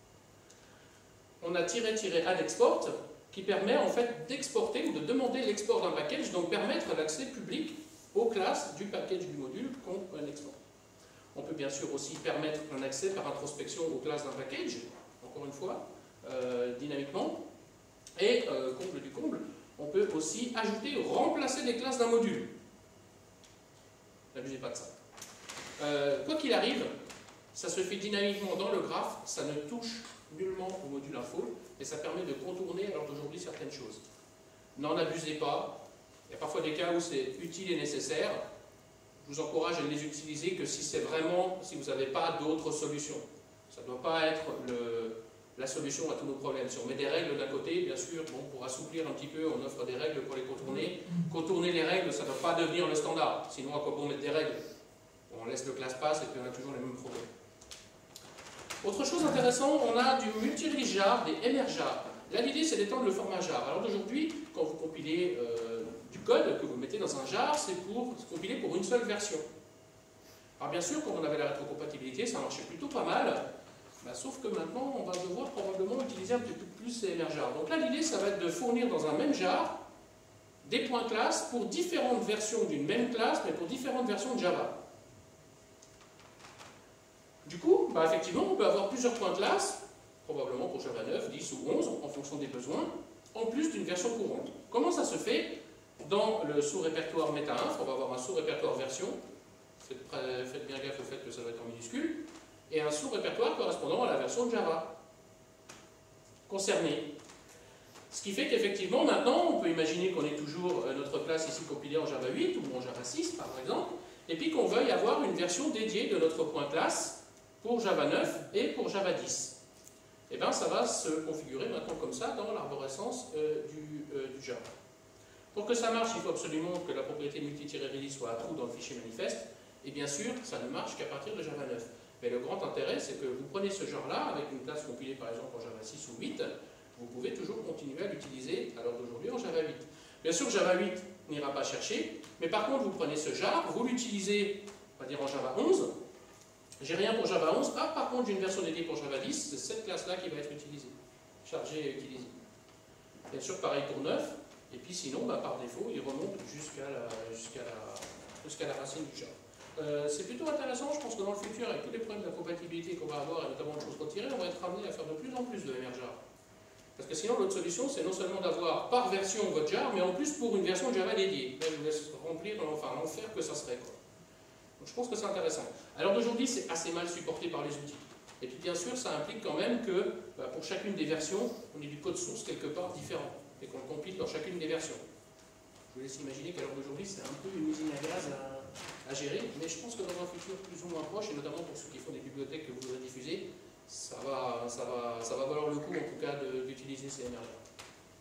On a tiret-add export qui permet en fait d'exporter ou de demander l'export d'un package, donc permettre l'accès public aux classes du package du module qu'on exporte. On peut bien sûr aussi permettre un accès par introspection aux classes d'un package, encore une fois, euh, dynamiquement. Et, euh, comble du comble, on peut aussi ajouter ou remplacer les classes d'un module. N'abusez pas de ça. Euh, quoi qu'il arrive, ça se fait dynamiquement dans le graphe, ça ne touche nullement au module info, et ça permet de contourner alors d'aujourd'hui certaines choses. N'en abusez pas, il y a parfois des cas où c'est utile et nécessaire. Je vous encourage à ne les utiliser que si c'est vraiment, si vous n'avez pas d'autres solutions. Ça ne doit pas être le, la solution à tous nos problèmes. Si on met des règles d'un côté, bien sûr, bon, pour assouplir un petit peu, on offre des règles pour les contourner. Contourner les règles, ça ne doit pas devenir le standard. Sinon, à quoi bon mettre des règles? On laisse le ClassPass et puis on a toujours les mêmes problèmes. Autre chose intéressante, on a du multi-release jar, des M R jar. Là, l'idée, c'est d'étendre le format jar. Alors d'aujourd'hui, quand vous compilez euh, du code que vous mettez dans un jar, c'est pour compiler pour une seule version. Alors bien sûr, quand on avait la rétrocompatibilité, ça marchait plutôt pas mal. Bah, sauf que maintenant, on va devoir probablement utiliser un petit peu plus ces M R jar. Donc là, l'idée, ça va être de fournir dans un même jar des points classes pour différentes versions d'une même classe, mais pour différentes versions de Java. Du coup, bah effectivement, on peut avoir plusieurs points classe, probablement pour Java neuf, dix ou onze, en fonction des besoins, en plus d'une version courante. Comment ça se fait? Dans le sous-répertoire meta-inf, on va avoir un sous-répertoire version, faites, faites bien gaffe au fait que ça doit être en minuscule, et un sous-répertoire correspondant à la version de Java concernée. Ce qui fait qu'effectivement, maintenant, on peut imaginer qu'on ait toujours notre classe ici compilée en Java huit ou en Java six, par exemple, et puis qu'on veuille avoir une version dédiée de notre point classe pour Java neuf et pour Java dix. Et bien, ça va se configurer maintenant comme ça dans l'arborescence euh, du, euh, du Java. Pour que ça marche, il faut absolument que la propriété multi-release soit à true dans le fichier manifeste, et bien sûr, ça ne marche qu'à partir de Java neuf. Mais le grand intérêt, c'est que vous prenez ce genre-là, avec une classe compilée par exemple en Java six ou huit, vous pouvez toujours continuer à l'utiliser à l'heure d'aujourd'hui en Java huit. Bien sûr, Java huit n'ira pas chercher, mais par contre, vous prenez ce jar, vous l'utilisez, on va dire en Java onze. J'ai rien pour Java onze. Ah, par contre, j'ai une version dédiée pour Java dix, c'est cette classe-là qui va être utilisée, chargée et utilisée. Bien sûr, pareil pour neuf, et puis sinon, bah, par défaut, il remonte jusqu'à la, jusqu'à la, jusqu'à la racine du jar. Euh, c'est plutôt intéressant, je pense que dans le futur, avec tous les problèmes d'incompatibilité qu'on va avoir, et notamment de choses retirées, on va être amené à faire de plus en plus de M R jar. Parce que sinon, l'autre solution, c'est non seulement d'avoir par version votre jar, mais en plus pour une version Java dédiée. Là, je vous laisse remplir, enfin, l'enfer que ça serait, quoi. Donc, je pense que c'est intéressant. Alors d'aujourd'hui, c'est assez mal supporté par les outils. Et puis bien sûr, ça implique quand même que bah, pour chacune des versions, on ait du code source quelque part différent, et qu'on le compile dans chacune des versions. Je vous laisse imaginer qu'à l'heure d'aujourd'hui, c'est un peu une usine à gaz à, à gérer, mais je pense que dans un futur plus ou moins proche, et notamment pour ceux qui font des bibliothèques que vous voudrez diffuser, ça va, ça va, ça va valoir le coup en tout cas d'utiliser ces M R jar.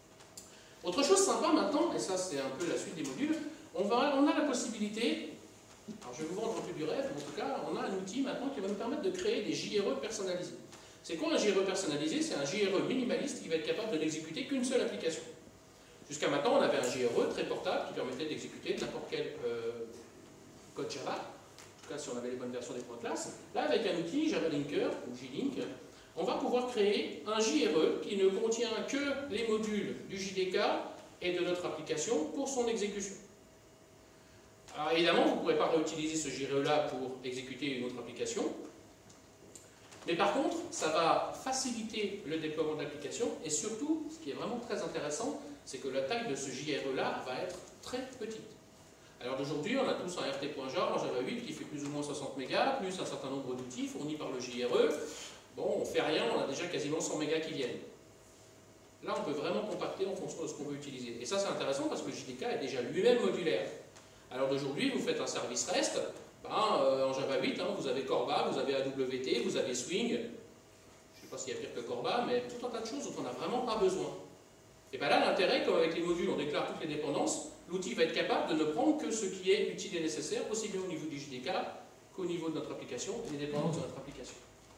Autre chose sympa maintenant, et ça c'est un peu la suite des modules, on, va, on a la possibilité, alors je vais vous vendre un peu du rêve, mais en tout cas on a un outil maintenant qui va nous permettre de créer des J R E personnalisés. C'est quoi un J R E personnalisé? C'est un J R E minimaliste qui va être capable de n'exécuter qu'une seule application. Jusqu'à maintenant on avait un J R E très portable qui permettait d'exécuter n'importe quel euh, code Java, en tout cas si on avait les bonnes versions des points classe. Là avec un outil Java Linker ou J-Link, on va pouvoir créer un J R E qui ne contient que les modules du J D K et de notre application pour son exécution. Alors évidemment, vous ne pourrez pas réutiliser ce J R E-là pour exécuter une autre application, mais par contre, ça va faciliter le déploiement de l'application, et surtout, ce qui est vraiment très intéressant, c'est que la taille de ce J R E-là va être très petite. Alors d'aujourd'hui, on a tous un rt.jar en Java huit qui fait plus ou moins soixante mégas, plus un certain nombre d'outils fournis par le J R E. Bon, on fait rien, on a déjà quasiment cent mégas qui viennent. Là, on peut vraiment compacter en fonction de ce qu'on veut utiliser. Et ça, c'est intéressant parce que le J D K est déjà lui-même modulaire. Alors d'aujourd'hui, vous faites un service REST, ben, euh, en Java huit, hein, vous avez Corba, vous avez A W T, vous avez Swing, je ne sais pas s'il y a pire que Corba, mais tout un tas de choses dont on n'a vraiment pas besoin. Et bien là, l'intérêt, comme avec les modules, on déclare toutes les dépendances, l'outil va être capable de ne prendre que ce qui est utile et nécessaire, aussi bien au niveau du J D K qu'au niveau de notre application et des dépendances de notre application.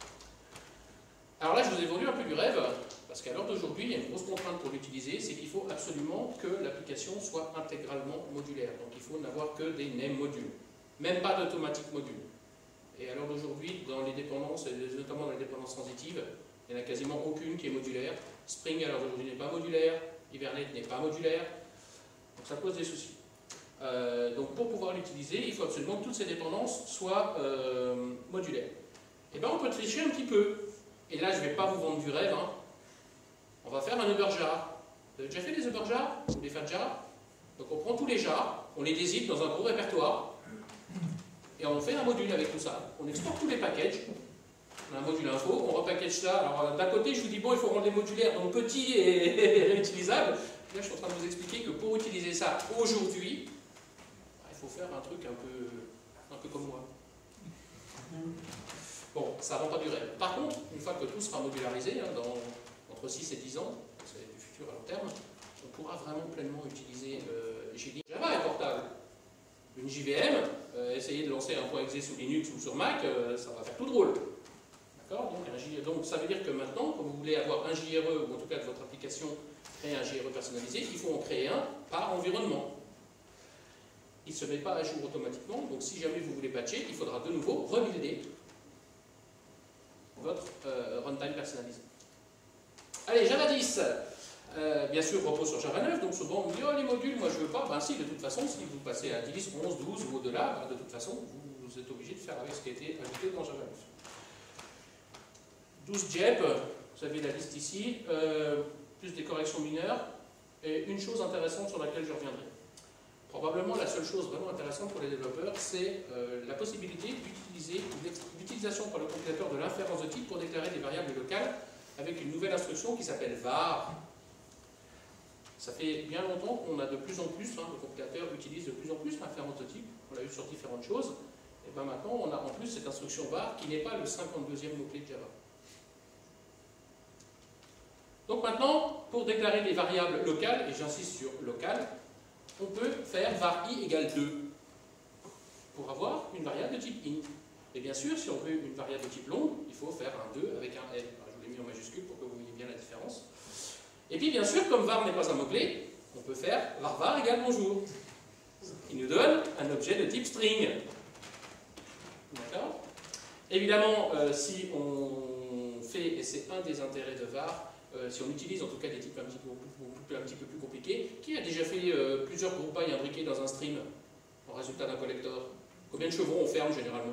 Alors là, je vous ai vendu un peu du rêve, parce qu'à l'heure d'aujourd'hui, il y a une grosse contrainte pour l'utiliser, c'est qu'il faut absolument que l'application soit intégralement modulaire. Donc il faut n'avoir que des name modules, même pas d'automatic module. Et à l'heure d'aujourd'hui, dans les dépendances, et notamment dans les dépendances sensitives, il n'y en a quasiment aucune qui est modulaire. Spring, à l'heure d'aujourd'hui, n'est pas modulaire, Hibernate n'est pas modulaire, donc ça pose des soucis. Euh, donc pour pouvoir l'utiliser, il faut absolument que toutes ces dépendances soient euh, modulaires. Et bien on peut tricher un petit peu. Et là, je ne vais pas vous vendre du rêve. Hein. On va faire un Uber jar. Vous avez déjà fait des Uber jars ou des fat jars? Donc on prend tous les jars, on les désigne dans un gros répertoire, et on fait un module avec tout ça. On exporte tous les packages. On a un module info, on repackage ça. Alors d'un côté, je vous dis, bon, il faut rendre les modulaires donc petits et réutilisables. Là, je suis en train de vous expliquer que pour utiliser ça aujourd'hui, il faut faire un truc un peu, un peu comme moi. Bon, ça ne rend pas du rêve. Par contre, une fois que tout sera modularisé, hein, dans entre six et dix ans, c'est du futur à long terme, on pourra vraiment pleinement utiliser euh, J-Link. Java est portable. Une J V M, euh, essayer de lancer un .exe sous Linux ou sur Mac, euh, ça va faire tout drôle. D'accord? Donc, donc ça veut dire que maintenant, quand vous voulez avoir un J R E, ou en tout cas de votre application, créer un J R E personnalisé, il faut en créer un par environnement. Il ne se met pas à jour automatiquement, donc si jamais vous voulez patcher, il faudra de nouveau rebuilder votre euh, runtime personnalisé. Allez, Java dix, euh, bien sûr, repose sur Java neuf, donc souvent on me dit, oh les modules, moi je ne veux pas. Ben si, de toute façon, si vous passez à dix, onze, douze ou au-delà, ben, de toute façon, vous, vous êtes obligé de faire avec ce qui a été ajouté dans Java neuf. douze J E P, vous avez la liste ici, euh, plus des corrections mineures, et une chose intéressante sur laquelle je reviendrai. Probablement la seule chose vraiment intéressante pour les développeurs, c'est euh, la possibilité d'utiliser l'utilisation par le compilateur de l'inférence de type pour déclarer des variables locales avec une nouvelle instruction qui s'appelle var. Ça fait bien longtemps qu'on a de plus en plus, hein, le compilateur utilise de plus en plus l'inférence de type, on l'a vu sur différentes choses, et bien maintenant on a en plus cette instruction var qui n'est pas le cinquante-deuxième mot-clé de Java. Donc maintenant, pour déclarer des variables locales, et j'insiste sur local, on peut faire var i égale deux pour avoir une variable de type int. Et bien sûr, si on veut une variable de type longue, il faut faire un deux avec un L. Alors, je vous l'ai mis en majuscule pour que vous voyez bien la différence. Et puis bien sûr, comme var n'est pas un mot-clé, on peut faire var var égale bonjour, qui nous donne un objet de type string. D'accord? Évidemment, euh, si on fait, et c'est un des intérêts de var, euh, si on utilise en tout cas des types un petit peu, un petit peu plus compliqués, qui a déjà fait euh, plusieurs groupailles imbriquées dans un stream en résultat d'un collector? Combien de chevrons on ferme généralement?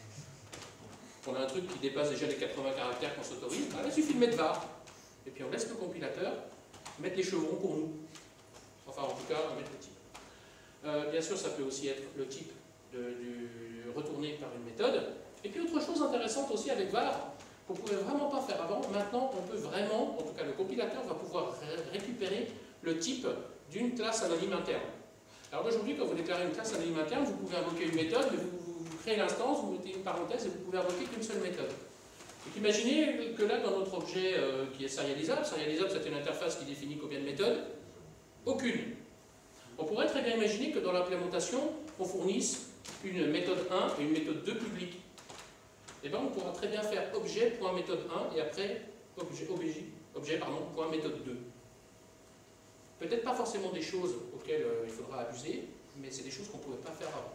On a un truc qui dépasse déjà les quatre-vingts caractères qu'on s'autorise, ah, il suffit de mettre var. Et puis on laisse le compilateur mettre les chevrons pour nous. Enfin, en tout cas, on met le type. Euh, bien sûr, ça peut aussi être le type de, du, retourné par une méthode. Et puis autre chose intéressante aussi avec var, qu'on ne pouvait vraiment pas faire avant, maintenant on peut vraiment, en tout cas le compilateur va pouvoir ré récupérer le type d'une classe anonyme interne. Alors aujourd'hui, quand vous déclarez une classe anonyme interne, vous pouvez invoquer une méthode, mais vous, vous, vous créez l'instance, vous mettez une parenthèse et vous pouvez invoquer qu'une seule méthode. Donc imaginez que là, dans notre objet euh, qui est serialisable, serialisable c'est une interface qui définit combien de méthodes? Aucune. On pourrait très bien imaginer que dans l'implémentation, on fournisse une méthode un et une méthode deux publique. Et bien on pourra très bien faire objet.méthode un et après objet, objet, objet pardon, point méthode deux. Peut-être pas forcément des choses auxquelles euh, il faudra abuser, mais c'est des choses qu'on ne pouvait pas faire avant.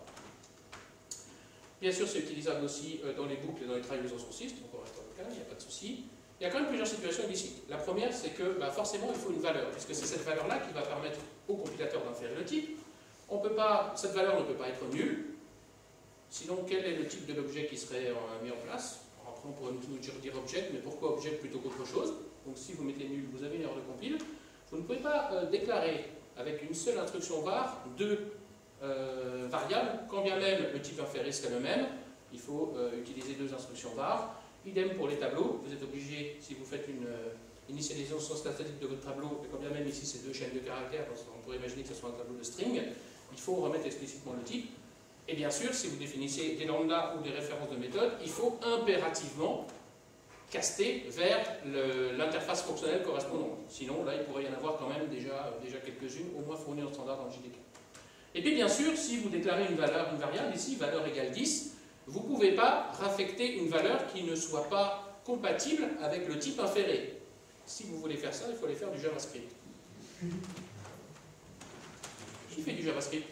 Bien sûr, c'est utilisable aussi euh, dans les boucles et dans les trials sources, donc on reste en local, il n'y a pas de souci. Il y a quand même plusieurs situations illicites. La première, c'est que bah, forcément, il faut une valeur, puisque c'est cette valeur-là qui va permettre au compilateur d'inférer le type. On peut pas, cette valeur ne peut pas être nulle. Sinon, quel est le type de l'objet qui serait euh, mis en place? Alors, après, on pourrait nous dire object, mais pourquoi object plutôt qu'autre chose? Donc si vous mettez nul, vous avez une erreur de compile. Vous ne pouvez pas euh, déclarer avec une seule instruction var deux euh, variables, quand bien même le type inféré serait le même. Il faut euh, utiliser deux instructions var. Idem pour les tableaux. Vous êtes obligé, si vous faites une euh, initialisation statique de votre tableau, et quand bien même ici c'est deux chaînes de caractères, on pourrait imaginer que ce soit un tableau de string, il faut remettre explicitement le type. Et bien sûr, si vous définissez des lambdas ou des références de méthode, il faut impérativement caster vers l'interface fonctionnelle correspondante. Sinon, là, il pourrait y en avoir quand même déjà, déjà quelques-unes, au moins fournies en standard dans le J D K. Et puis, bien sûr, si vous déclarez une valeur, une variable, ici, valeur égale dix, vous ne pouvez pas raffecter une valeur qui ne soit pas compatible avec le type inféré. Si vous voulez faire ça, il faut aller faire du JavaScript. Qui fait du JavaScript?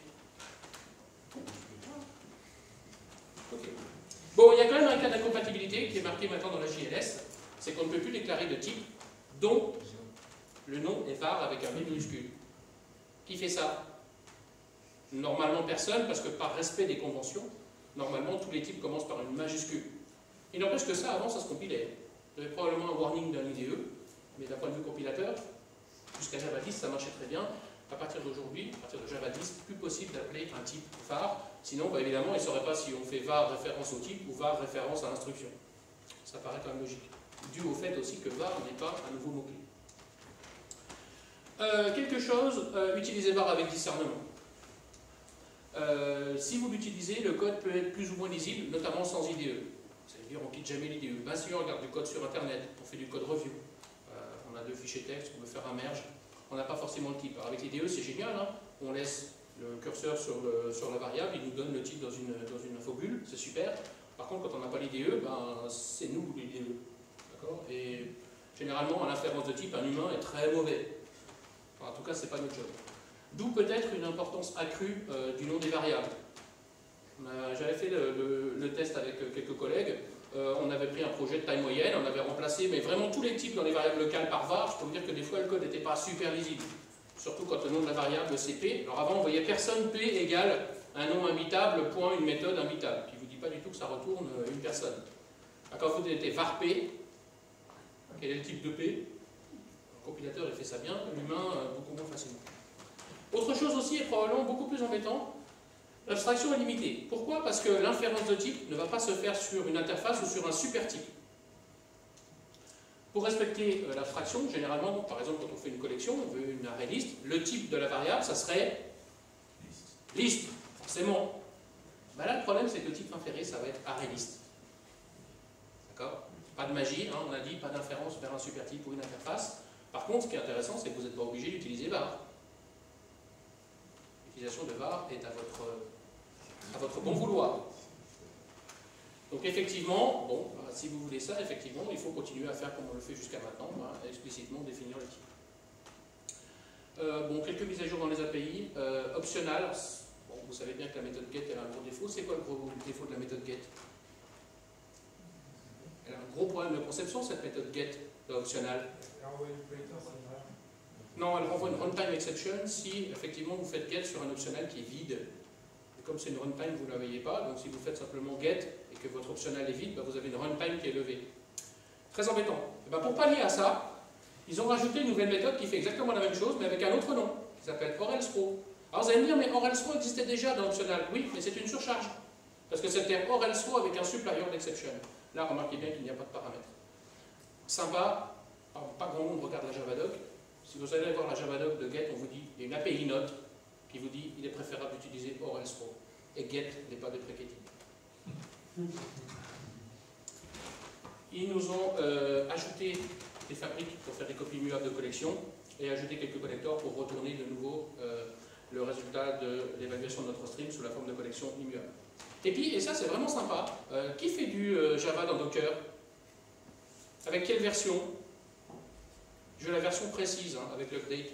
Okay. Bon, il y a quand même un cas d'incompatibilité qui est marqué maintenant dans la J L S, c'est qu'on ne peut plus déclarer de type dont le nom est var avec un B minuscule. Qui fait ça? Normalement personne, parce que par respect des conventions, normalement tous les types commencent par une majuscule. Il n'empêche que ça, avant, ça se compilait. Vous avez probablement un warning d'un I D E, mais d'un point de vue compilateur, jusqu'à Java dix, ça marchait très bien. À partir d'aujourd'hui, à partir de Java dix, plus possible d'appeler un type var. Sinon, bah, évidemment, il ne saurait pas si on fait var référence au type ou var référence à l'instruction. Ça paraît quand même logique. Dû au fait aussi que var n'est pas un nouveau mot-clé. Euh, quelque chose, euh, utilisez var avec discernement. Euh, si vous l'utilisez, le code peut être plus ou moins lisible, notamment sans I D E. C'est-à-dire, on ne quitte jamais l'I D E. Ben, si on regarde du code sur Internet, on fait du code review. Euh, on a deux fichiers texte, on veut faire un merge. On n'a pas forcément le type. Alors avec l'I D E, c'est génial, hein, on laisse le curseur sur, le, sur la variable, il nous donne le type dans une, dans une infobulle, c'est super. Par contre, quand on n'a pas l'I D E, ben, c'est nous l'I D E. D'accord? Et généralement, à l'inférence de type, un humain est très mauvais. Enfin, en tout cas, c'est pas notre job. D'où peut-être une importance accrue euh, du nom des variables. J'avais fait le, le, le test avec quelques collègues. Euh, on avait pris un projet de taille moyenne, on avait remplacé mais vraiment tous les types dans les variables locales par var. Je peux vous dire que des fois le code n'était pas super lisible. Surtout quand le nom de la variable c'est P. Alors avant on voyait personne P égale un nom imbitable, point une méthode imbitable, qui ne vous dit pas du tout que ça retourne une personne. Alors, quand vous mettez var P, quel est le type de P? Le compilateur il fait ça bien, l'humain beaucoup moins facilement. Autre chose aussi est probablement beaucoup plus embêtant. L'abstraction est limitée. Pourquoi? Parce que l'inférence de type ne va pas se faire sur une interface ou sur un super type. Pour respecter euh, l'abstraction, généralement, par exemple, quand on fait une collection, on veut une array list, le type de la variable, ça serait list, forcément. Ben là, le problème, c'est que le type inféré, ça va être array list. D'accord? Pas de magie, hein, on a dit, pas d'inférence vers un supertype ou une interface. Par contre, ce qui est intéressant, c'est que vous n'êtes pas obligé d'utiliser var. L'utilisation de var est à votre, à votre bon vouloir. Donc effectivement, bon, bah, si vous voulez ça, effectivement, il faut continuer à faire comme on le fait jusqu'à maintenant, bah, explicitement définir le type. Euh, bon, quelques mises à jour dans les A P I. Euh, optional, bon, vous savez bien que la méthode get elle a un gros défaut. C'est quoi le gros défaut de la méthode get? Elle a un gros problème de conception, cette méthode get optional. Non, elle renvoie une runtime exception si effectivement vous faites get sur un optional qui est vide. Et comme c'est une runtime, vous ne la voyez pas. Donc si vous faites simplement get et que votre optional est vide, bah, vous avez une runtime qui est levée. Très embêtant. Et bah, pour pallier à ça, ils ont rajouté une nouvelle méthode qui fait exactement la même chose, mais avec un autre nom, qui s'appelle orElseRow. Alors vous allez me dire, mais orElseRow existait déjà dans optional. Oui, mais c'est une surcharge. Parce que c'était orElseRow avec un supplier d'exception. Là, remarquez bien qu'il n'y a pas de paramètres. Sympa, pas grand monde regarde la Javadoc. Si vous allez voir la Javadoc de get, on vous dit, il y a une A P I note qui vous dit il est préférable d'utiliser orElseRow. Et get n'est pas déprécated. Ils nous ont euh, ajouté des fabriques pour faire des copies immuables de collection et ajouté quelques connecteurs pour retourner de nouveau euh, le résultat de l'évaluation de notre stream sous la forme de collection immuable. Et puis, et ça c'est vraiment sympa, euh, qui fait du euh, Java dans Docker? Avec quelle version? Je veux la version précise, hein, avec l'update.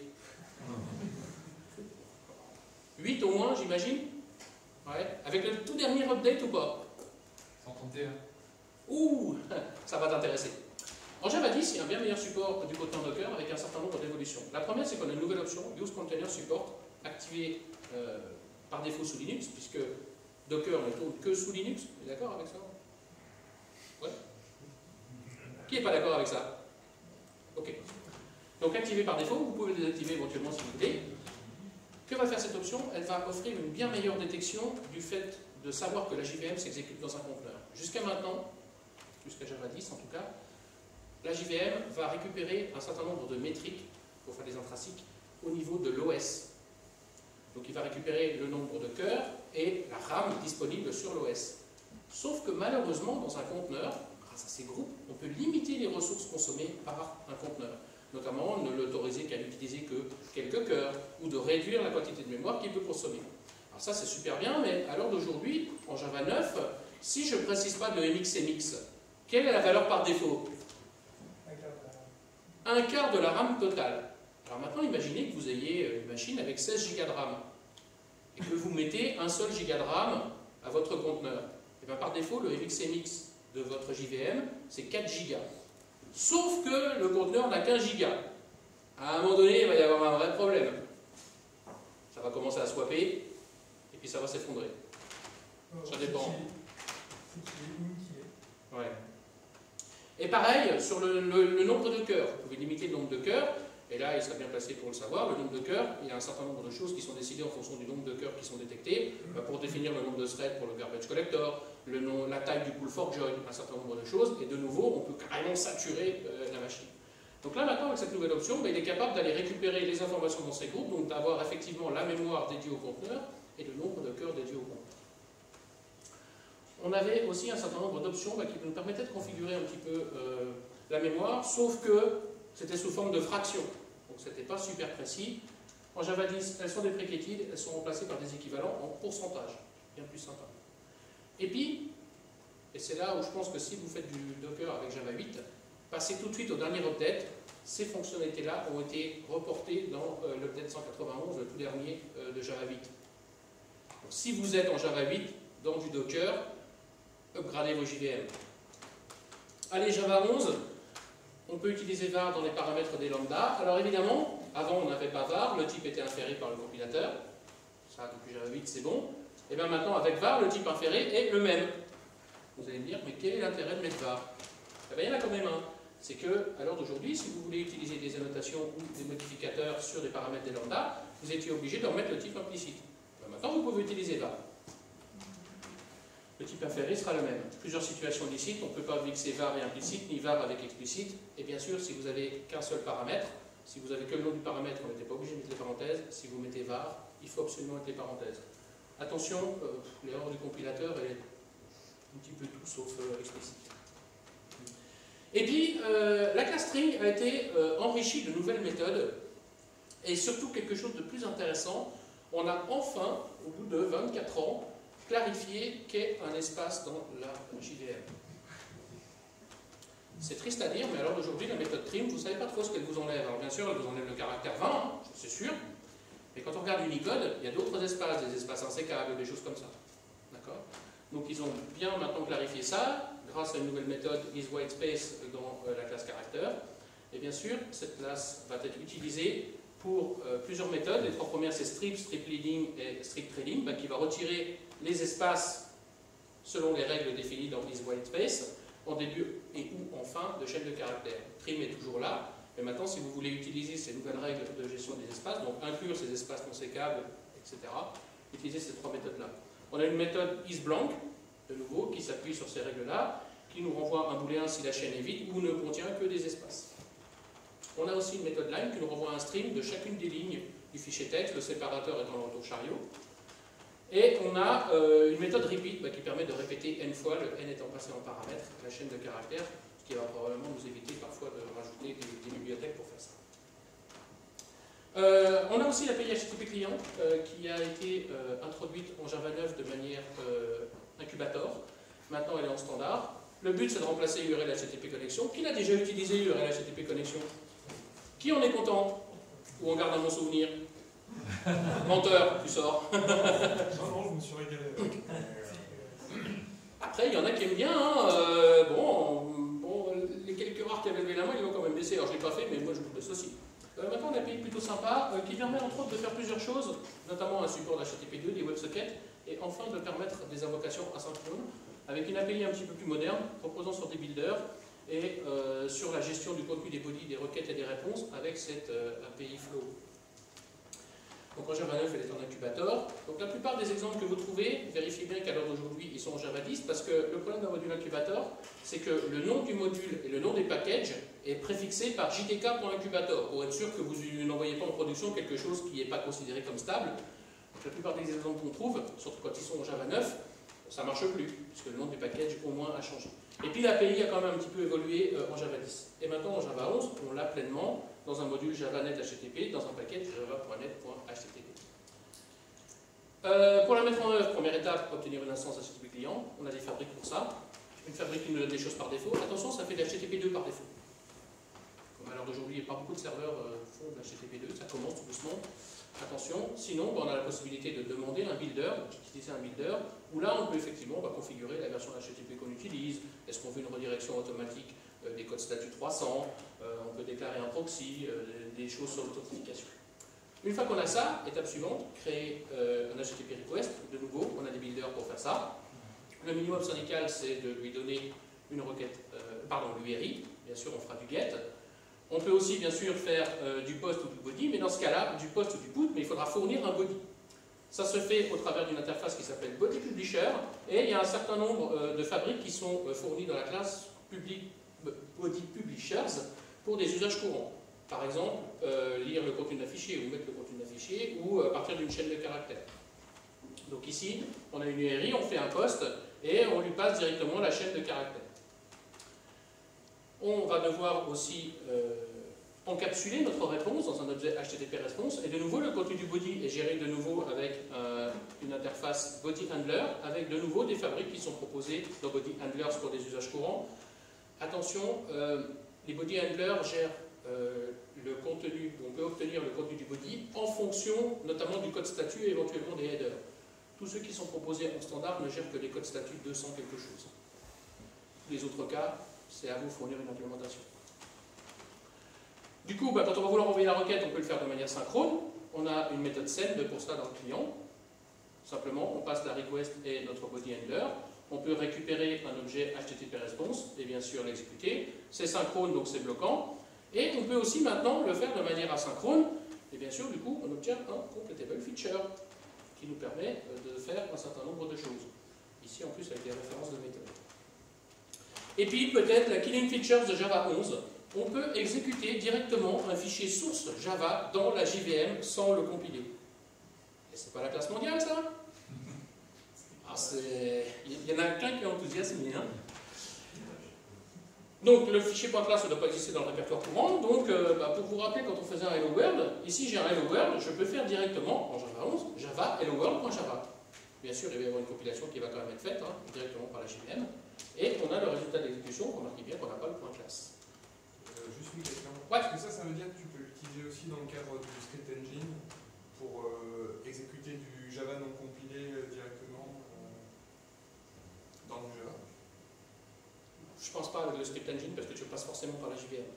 huit au moins, j'imagine? Ouais. Avec le tout dernier update ou pas? cent trente et un. Ouh, ça va t'intéresser. En Java dix, il y a un bien meilleur support du conteneur Docker avec un certain nombre d'évolutions. La première, c'est qu'on a une nouvelle option, Use Container Support, activée euh, par défaut sous Linux, puisque Docker ne tourne que sous Linux. Vous êtes d'accord avec ça? Ouais. Qui n'est pas d'accord avec ça? Ok. Donc activé par défaut, vous pouvez le désactiver éventuellement si vous voulez. Que va faire cette option? Elle va offrir une bien meilleure détection du fait de savoir que la J V M s'exécute dans un conteneur. Jusqu'à maintenant, jusqu'à Java dix en tout cas, la J V M va récupérer un certain nombre de métriques, pour faire des intrinsèques, au niveau de l'O S. Donc il va récupérer le nombre de cœurs et la RAM disponible sur l'O S. Sauf que malheureusement, dans un conteneur, grâce à ces groupes, on peut limiter les ressources consommées par un conteneur. Notamment ne l'autoriser qu'à n'utiliser que quelques cœurs, ou de réduire la quantité de mémoire qu'il peut consommer. Alors ça c'est super bien, mais à l'heure d'aujourd'hui, en Java neuf, si je ne précise pas de M X M X, quelle est la valeur par défaut? Un quart de la RAM totale. Alors maintenant, imaginez que vous ayez une machine avec seize gigas de RAM, et que vous mettez un seul giga de RAM à votre conteneur. Et bien par défaut, le M X M X de votre J V M, c'est quatre gigas. Sauf que le conteneur n'a qu'un giga. À un moment donné, il va y avoir un vrai problème. Ça va commencer à swapper, et puis ça va s'effondrer. Ça dépend. Ouais. Et pareil, sur le, le, le nombre de cœurs. Vous pouvez limiter le nombre de cœurs, et là, il sera bien placé pour le savoir. Le nombre de cœurs, il y a un certain nombre de choses qui sont décidées en fonction du nombre de cœurs qui sont détectés, pour définir le nombre de threads pour le garbage collector, le nom, la taille du pool fork join, un certain nombre de choses, et de nouveau, on peut carrément saturer euh, la machine. Donc là, maintenant, avec cette nouvelle option, ben, il est capable d'aller récupérer les informations dans ces groupes, donc d'avoir effectivement la mémoire dédiée au conteneur et le nombre de cœurs dédiés au conteneur. On avait aussi un certain nombre d'options ben, qui nous permettaient de configurer un petit peu euh, la mémoire, sauf que c'était sous forme de fraction. Donc ce n'était pas super précis. En Java dix, elles sont déprécated, elles sont remplacées par des équivalents en pourcentage. Bien plus sympa. Et puis, et c'est là où je pense que si vous faites du Docker avec Java huit, passez tout de suite au dernier update. Ces fonctionnalités-là ont été reportées dans euh, l'update cent quatre-vingt-onze, le tout dernier euh, de Java huit. Donc, si vous êtes en Java huit, dans du Docker, upgradez vos J V M. Allez, Java onze, on peut utiliser var dans les paramètres des lambda. Alors évidemment, avant on n'avait pas var, le type était inféré par le compilateur. Ça, depuis Java huit, c'est bon. Et bien maintenant, avec var, le type inféré est le même. Vous allez me dire, mais quel est l'intérêt de mettre var? Eh bien, il y en a quand même un. C'est que, à l'heure d'aujourd'hui, si vous voulez utiliser des annotations ou des modificateurs sur des paramètres des lambda, vous étiez obligé de remettre le type implicite. Ben maintenant, vous pouvez utiliser var. Le type inféré sera le même. Plusieurs situations licites, on ne peut pas mixer var et implicite, ni var avec explicite. Et bien sûr, si vous n'avez qu'un seul paramètre, si vous avez que le nom du paramètre, vous n'êtes pas obligé de mettre les parenthèses. Si vous mettez var, il faut absolument mettre les parenthèses. Attention, euh, l'erreur du compilateur est un petit peu tout sauf euh, explicite. Et puis, euh, la classe string a été euh, enrichie de nouvelles méthodes, et surtout quelque chose de plus intéressant, on a enfin, au bout de vingt-quatre ans, clarifié qu'est un espace dans la J V M. C'est triste à dire, mais alors aujourd'hui, la méthode trim, vous ne savez pas trop ce qu'elle vous enlève. Alors bien sûr, elle vous enlève le caractère vingt, hein, c'est sûr, mais quand on regarde Unicode, il y a d'autres espaces, des espaces insécables, des choses comme ça. D'accord? Donc ils ont bien maintenant clarifié ça, grâce à une nouvelle méthode isWhitespace dans euh, la classe caractère. Et bien sûr, cette classe va être utilisée pour euh, plusieurs méthodes. Les trois premières, c'est strip, strip leading et strip trailing, bah, qui va retirer les espaces selon les règles définies dans isWhitespace, en début et ou en fin de chaîne de caractères. Trim est toujours là, mais maintenant, si vous voulez utiliser ces nouvelles règles de gestion des espaces, donc inclure ces espaces non sécables, et cetera, utilisez ces trois méthodes-là. On a une méthode isBlank, de nouveau, qui s'appuie sur ces règles-là, qui nous renvoie un booléen si la chaîne est vide ou ne contient que des espaces. On a aussi une méthode line qui nous renvoie un string de chacune des lignes du fichier texte, le séparateur étant le retour chariot. Et on a euh, une méthode repeat bah, qui permet de répéter n fois, le n étant passé en paramètre, la chaîne de caractères, ce qui va probablement nous éviter parfois de rajouter des, des bibliothèques pour faire ça. Euh, on a aussi l'A P I H T T P client euh, qui a été euh, introduite en Java neuf de manière euh, incubator. Maintenant elle est en standard. Le but c'est de remplacer U R L H T T P connexion. Qui l'a déjà utilisé U R L H T T P connexion? Qui en est content? Ou on garde un bon souvenir? Menteur, tu sors. Non, non, je me suis régalé. Après, il y en a qui aiment bien. Hein. Euh, bon, bon, les quelques rares qui avaient levé la main, ils l'ont quand même baissé. Alors, je ne l'ai pas fait, mais moi, je vous laisse aussi. Euh, maintenant, on a un A P I plutôt sympa euh, qui permet entre autres de faire plusieurs choses, notamment un support d'H T T P deux, des WebSockets, et enfin de permettre des invocations asynchrones avec une A P I un petit peu plus moderne, reposant sur des builders et euh, sur la gestion du contenu des bodies, des requêtes et des réponses avec cette euh, A P I Flow. Donc en Java neuf, elle est en incubator. Donc la plupart des exemples que vous trouvez, vérifiez bien qu'à l'heure d'aujourd'hui, ils sont en Java dix, parce que le problème d'un module incubator, c'est que le nom du module et le nom des packages est préfixé par J T K.incubator, pour être sûr que vous n'envoyez pas en production quelque chose qui n'est pas considéré comme stable. Donc la plupart des exemples qu'on trouve, surtout quand ils sont en Java neuf, ça ne marche plus, puisque le nom du package au moins a changé. Et puis l'A P I a quand même un petit peu évolué euh, en Java dix. Et maintenant en Java onze, on l'a pleinement dans un module JavaNet H T T P, dans un package java.net.H T T P. Euh, pour la mettre en œuvre, première étape, obtenir une instance H T T P client. On a des fabriques pour ça. Une fabrique qui nous donne des choses par défaut. Attention, ça fait de l'H T T P deux par défaut. Comme à l'heure d'aujourd'hui, pas beaucoup de serveurs euh, font de l'H T T P deux, ça commence tout doucement. Attention, sinon ben, on a la possibilité de demander un builder, d'utiliser un builder, où là on peut effectivement bah, configurer la version H T T P qu'on utilise. Est-ce qu'on veut une redirection automatique euh, des codes statut trois cents, euh, on peut déclarer un proxy, euh, des choses sur l'authentification. Une fois qu'on a ça, étape suivante, créer euh, un H T T P request. De nouveau, on a des builders pour faire ça. Le minimum syndical, c'est de lui donner une requête, euh, pardon, l'U R I. Bien sûr, on fera du get. On peut aussi, bien sûr, faire euh, du post ou du body, mais dans ce cas-là, du post ou du put, mais il faudra fournir un body. Ça se fait au travers d'une interface qui s'appelle body publisher, et il y a un certain nombre euh, de fabriques qui sont euh, fournies dans la classe public, body publishers pour des usages courants. Par exemple, euh, lire le contenu d'un fichier ou mettre le contenu d'un fichier, ou à euh, partir d'une chaîne de caractères. Donc ici, on a une U R I, on fait un post, et on lui passe directement la chaîne de caractères. On va devoir aussi euh, encapsuler notre réponse dans un objet H T T P response, et de nouveau, le contenu du body est géré de nouveau avec euh, une interface body handler, avec de nouveau des fabriques qui sont proposées dans body handlers pour des usages courants. Attention, euh, les body handlers gèrent euh, le contenu, on peut obtenir le contenu du body en fonction notamment du code statut et éventuellement des headers. Tous ceux qui sont proposés en standard ne gèrent que les codes statut deux cents quelque chose. Les autres cas, c'est à vous fournir une implémentation. Du coup, bah, quand on va vouloir envoyer la requête, on peut le faire de manière synchrone. On a une méthode send pour ça dans le client. Simplement, on passe la request et notre body handler. On peut récupérer un objet H T T P response et bien sûr l'exécuter. C'est synchrone, donc c'est bloquant. Et on peut aussi maintenant le faire de manière asynchrone. Et bien sûr, du coup, on obtient un completable feature qui nous permet de faire un certain nombre de choses. Ici, ici en plus avec des références de méthode. Et puis peut-être la killing features de Java onze, on peut exécuter directement un fichier source Java dans la J V M sans le compiler. Et c'est pas la classe mondiale ça? Ah, il y en a plein qui est enthousiasmé. Hein. Donc le fichier .class ne doit pas exister dans le répertoire courant, donc euh, bah, pour vous rappeler quand on faisait un Hello World, ici j'ai un Hello World, je peux faire directement en Java onze, Java hello world.java. Bien sûr il va y avoir une compilation qui va quand même être faite hein, directement par la J V M, et on a le résultat d'exécution, remarquez bien qu'on n'a pas le .class. Euh, juste une question. Ouais. Est-ce que ça, ça veut dire que tu peux l'utiliser aussi dans le cadre du script engine pour euh, exécuter du Java non compilé euh, directement euh, dans du Java? Je pense pas avec le script engine parce que tu passes forcément par la J V M.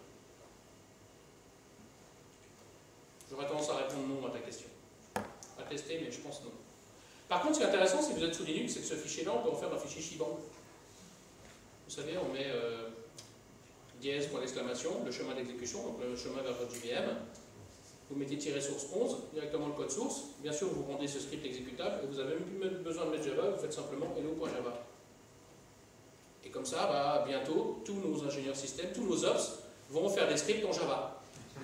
J'aurais tendance à répondre non à ta question. À tester, mais je pense non. Par contre, ce qui est intéressant, si vous êtes sous Linux, c'est que ce fichier-là, on peut en faire un fichier Shibang. Vous savez, on met euh, dièse point d'exclamation, le chemin d'exécution, donc le chemin vers votre J V M. Vous mettez tiret source onze, directement le code source. Bien sûr, vous rendez ce script exécutable et vous n'avez même plus besoin de mettre Java, vous faites simplement hello.java. Et comme ça, bah, bientôt, tous nos ingénieurs système, tous nos ops vont faire des scripts en Java.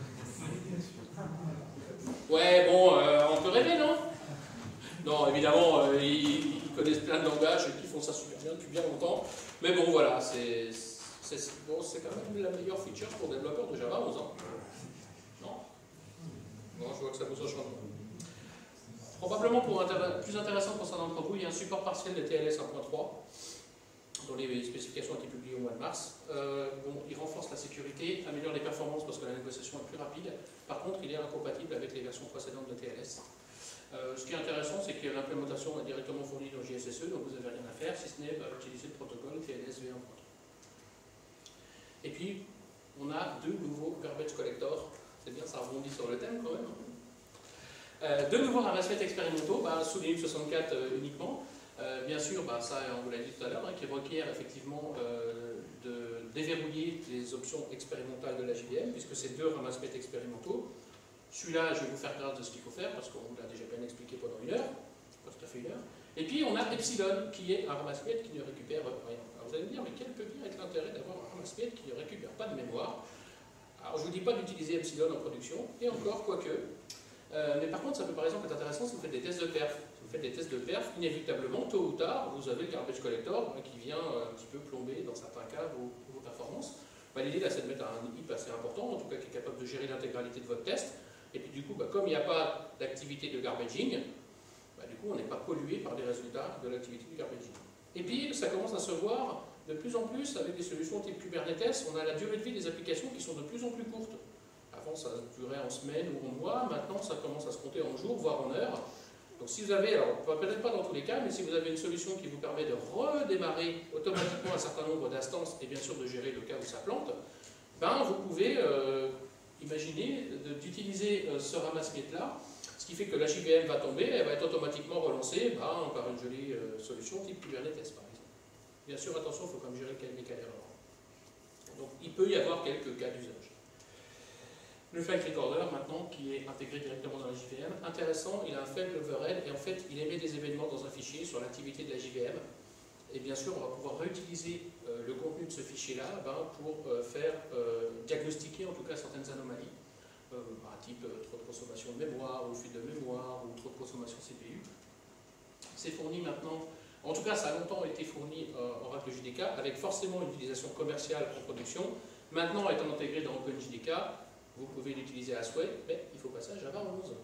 Ouais, bon, euh, on peut rêver, non? Non, évidemment, euh, ils, ils connaissent plein de langages et qui font ça super bien depuis bien longtemps. Mais bon, voilà, c'est bon, quand même la meilleure feature pour développeurs de Java onze ans. Non? Non, je vois que ça vous change. Probablement pour intér plus intéressant pour certains d'entre vous, il y a un support partiel de T L S un point trois. Dont les spécifications ont été publiées au mois de mars. Euh, bon, il renforce la sécurité, améliore les performances parce que la négociation est plus rapide. Par contre, il est incompatible avec les versions précédentes de T L S. Euh, ce qui est intéressant, c'est que l'implémentation est directement fournie dans J S S E, donc vous n'avez rien à faire, si ce n'est bah, utiliser le protocole T L S V un point trois. Et puis, on a deux nouveaux garbage collectors. C'est bien, ça rebondit sur le thème quand même. Euh, deux nouveaux ramasse-miettes expérimentaux, bah, sous Linux soixante-quatre euh, uniquement. Euh, bien sûr, bah, ça on vous l'a dit tout à l'heure, hein, qui requiert effectivement euh, de déverrouiller les options expérimentales de la J V M, puisque c'est deux ramasse-miettes expérimentaux. Celui-là, je vais vous faire grâce de ce qu'il faut faire, parce qu'on vous l'a déjà bien expliqué pendant une heure, pas tout à fait une heure. Et puis on a Epsilon, qui est un ramasse-miettes qui ne récupère rien. Alors vous allez me dire, mais quel peut bien être l'intérêt d'avoir un ramasse-miettes qui ne récupère pas de mémoire? Alors je ne vous dis pas d'utiliser Epsilon en production, et encore, quoique. Euh, mais par contre, ça peut par exemple être intéressant si vous faites des tests de perf. Si vous faites des tests de perf, inévitablement, tôt ou tard, vous avez le garbage collector hein, qui vient euh, un petit peu plomber, dans certains cas, vos, vos performances. Bah, l'idée, là, c'est de mettre un heap assez important, en tout cas qui est capable de gérer l'intégralité de votre test. Et puis du coup, bah, comme il n'y a pas d'activité de garbaging, bah, du coup, on n'est pas pollué par les résultats de l'activité du garbaging. Et puis, ça commence à se voir de plus en plus avec des solutions type Kubernetes. On a la durée de vie des applications qui sont de plus en plus courtes. Avant, ça durait en semaines ou en mois. Maintenant, ça commence à se compter en jours, voire en heures. Donc, si vous avez, alors peut-être pas dans tous les cas, mais si vous avez une solution qui vous permet de redémarrer automatiquement un certain nombre d'instances et bien sûr de gérer le cas où ça plante, ben, vous pouvez euh, imaginer d'utiliser euh, ce ramasse-miettes-là, ce qui fait que la J V M va tomber, elle va être automatiquement relancée ben, par une jolie euh, solution type Kubernetes, par exemple. Bien sûr, attention, il faut quand même gérer les cas d'erreur. Donc, il peut y avoir quelques cas d'usage. Le file recorder, maintenant, qui est intégré directement dans la J V M, intéressant, il a un faible overhead et en fait, il émet des événements dans un fichier sur l'activité de la J V M. Et bien sûr, on va pouvoir réutiliser euh, le contenu de ce fichier-là ben, pour euh, faire euh, diagnostiquer en tout cas certaines anomalies, euh, bah, type euh, trop de consommation de mémoire, ou fuite de mémoire, ou trop de consommation C P U. C'est fourni maintenant, en tout cas, ça a longtemps été fourni euh, en Oracle J D K, avec forcément une utilisation commerciale en production. Maintenant, étant intégré dans OpenJDK, vous pouvez l'utiliser à souhait, mais il faut passer à Java onze.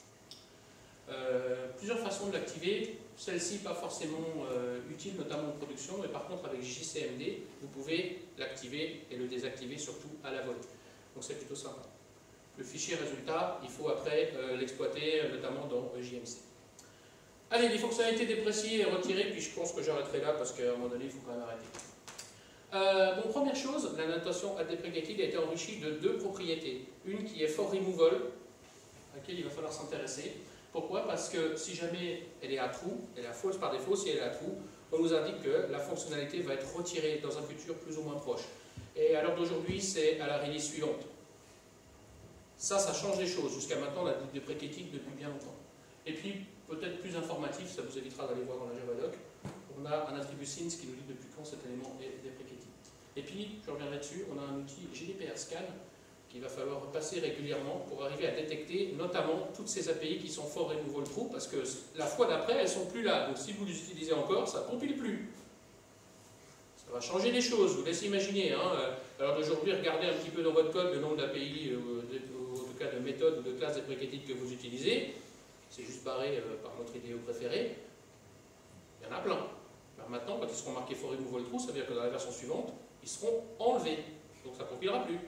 Euh, plusieurs façons de l'activer, celle-ci pas forcément euh, utile, notamment en production, mais par contre avec J C M D, vous pouvez l'activer et le désactiver surtout à la volée. Donc c'est plutôt sympa. Le fichier résultat, il faut après euh, l'exploiter, notamment dans J M C. Allez, les fonctionnalités dépréciées et retirées, puis je pense que j'arrêterai là parce qu'à un moment donné, il faut quand même arrêter. Euh, bon, première chose, la notation addEprecated a été enrichie de deux propriétés. Une qui est for removal, à laquelle il va falloir s'intéresser. Pourquoi? Parce que si jamais elle est à true, elle est à false par défaut, si elle est à true, on nous indique que la fonctionnalité va être retirée dans un futur plus ou moins proche. Et à l'heure d'aujourd'hui, c'est à la release suivante. Ça, ça change les choses. Jusqu'à maintenant, on a dit addEprecated depuis bien longtemps. Et puis, peut-être plus informatif, ça vous évitera d'aller voir dans la Javadoc. On a a un attribut since qui nous dit depuis quand cet élément est deprecated. Et puis, je reviendrai dessus, on a un outil G D P R scan qu'il va falloir passer régulièrement pour arriver à détecter notamment toutes ces A P I qui sont for removal true, parce que la fois d'après, elles ne sont plus là. Donc si vous les utilisez encore, ça ne compile plus. Ça va changer les choses, vous laissez imaginer. Hein. Alors d'aujourd'hui, regardez un petit peu dans votre code le nombre d'A P I, ou en tout cas de méthodes ou de classes deprecated que vous utilisez. C'est juste barré par notre idéo préféré. Il y en a plein. Alors maintenant, quand ils seront marqués for removal true, ça veut dire que dans la version suivante, ils seront enlevés. Donc ça ne compilera plus.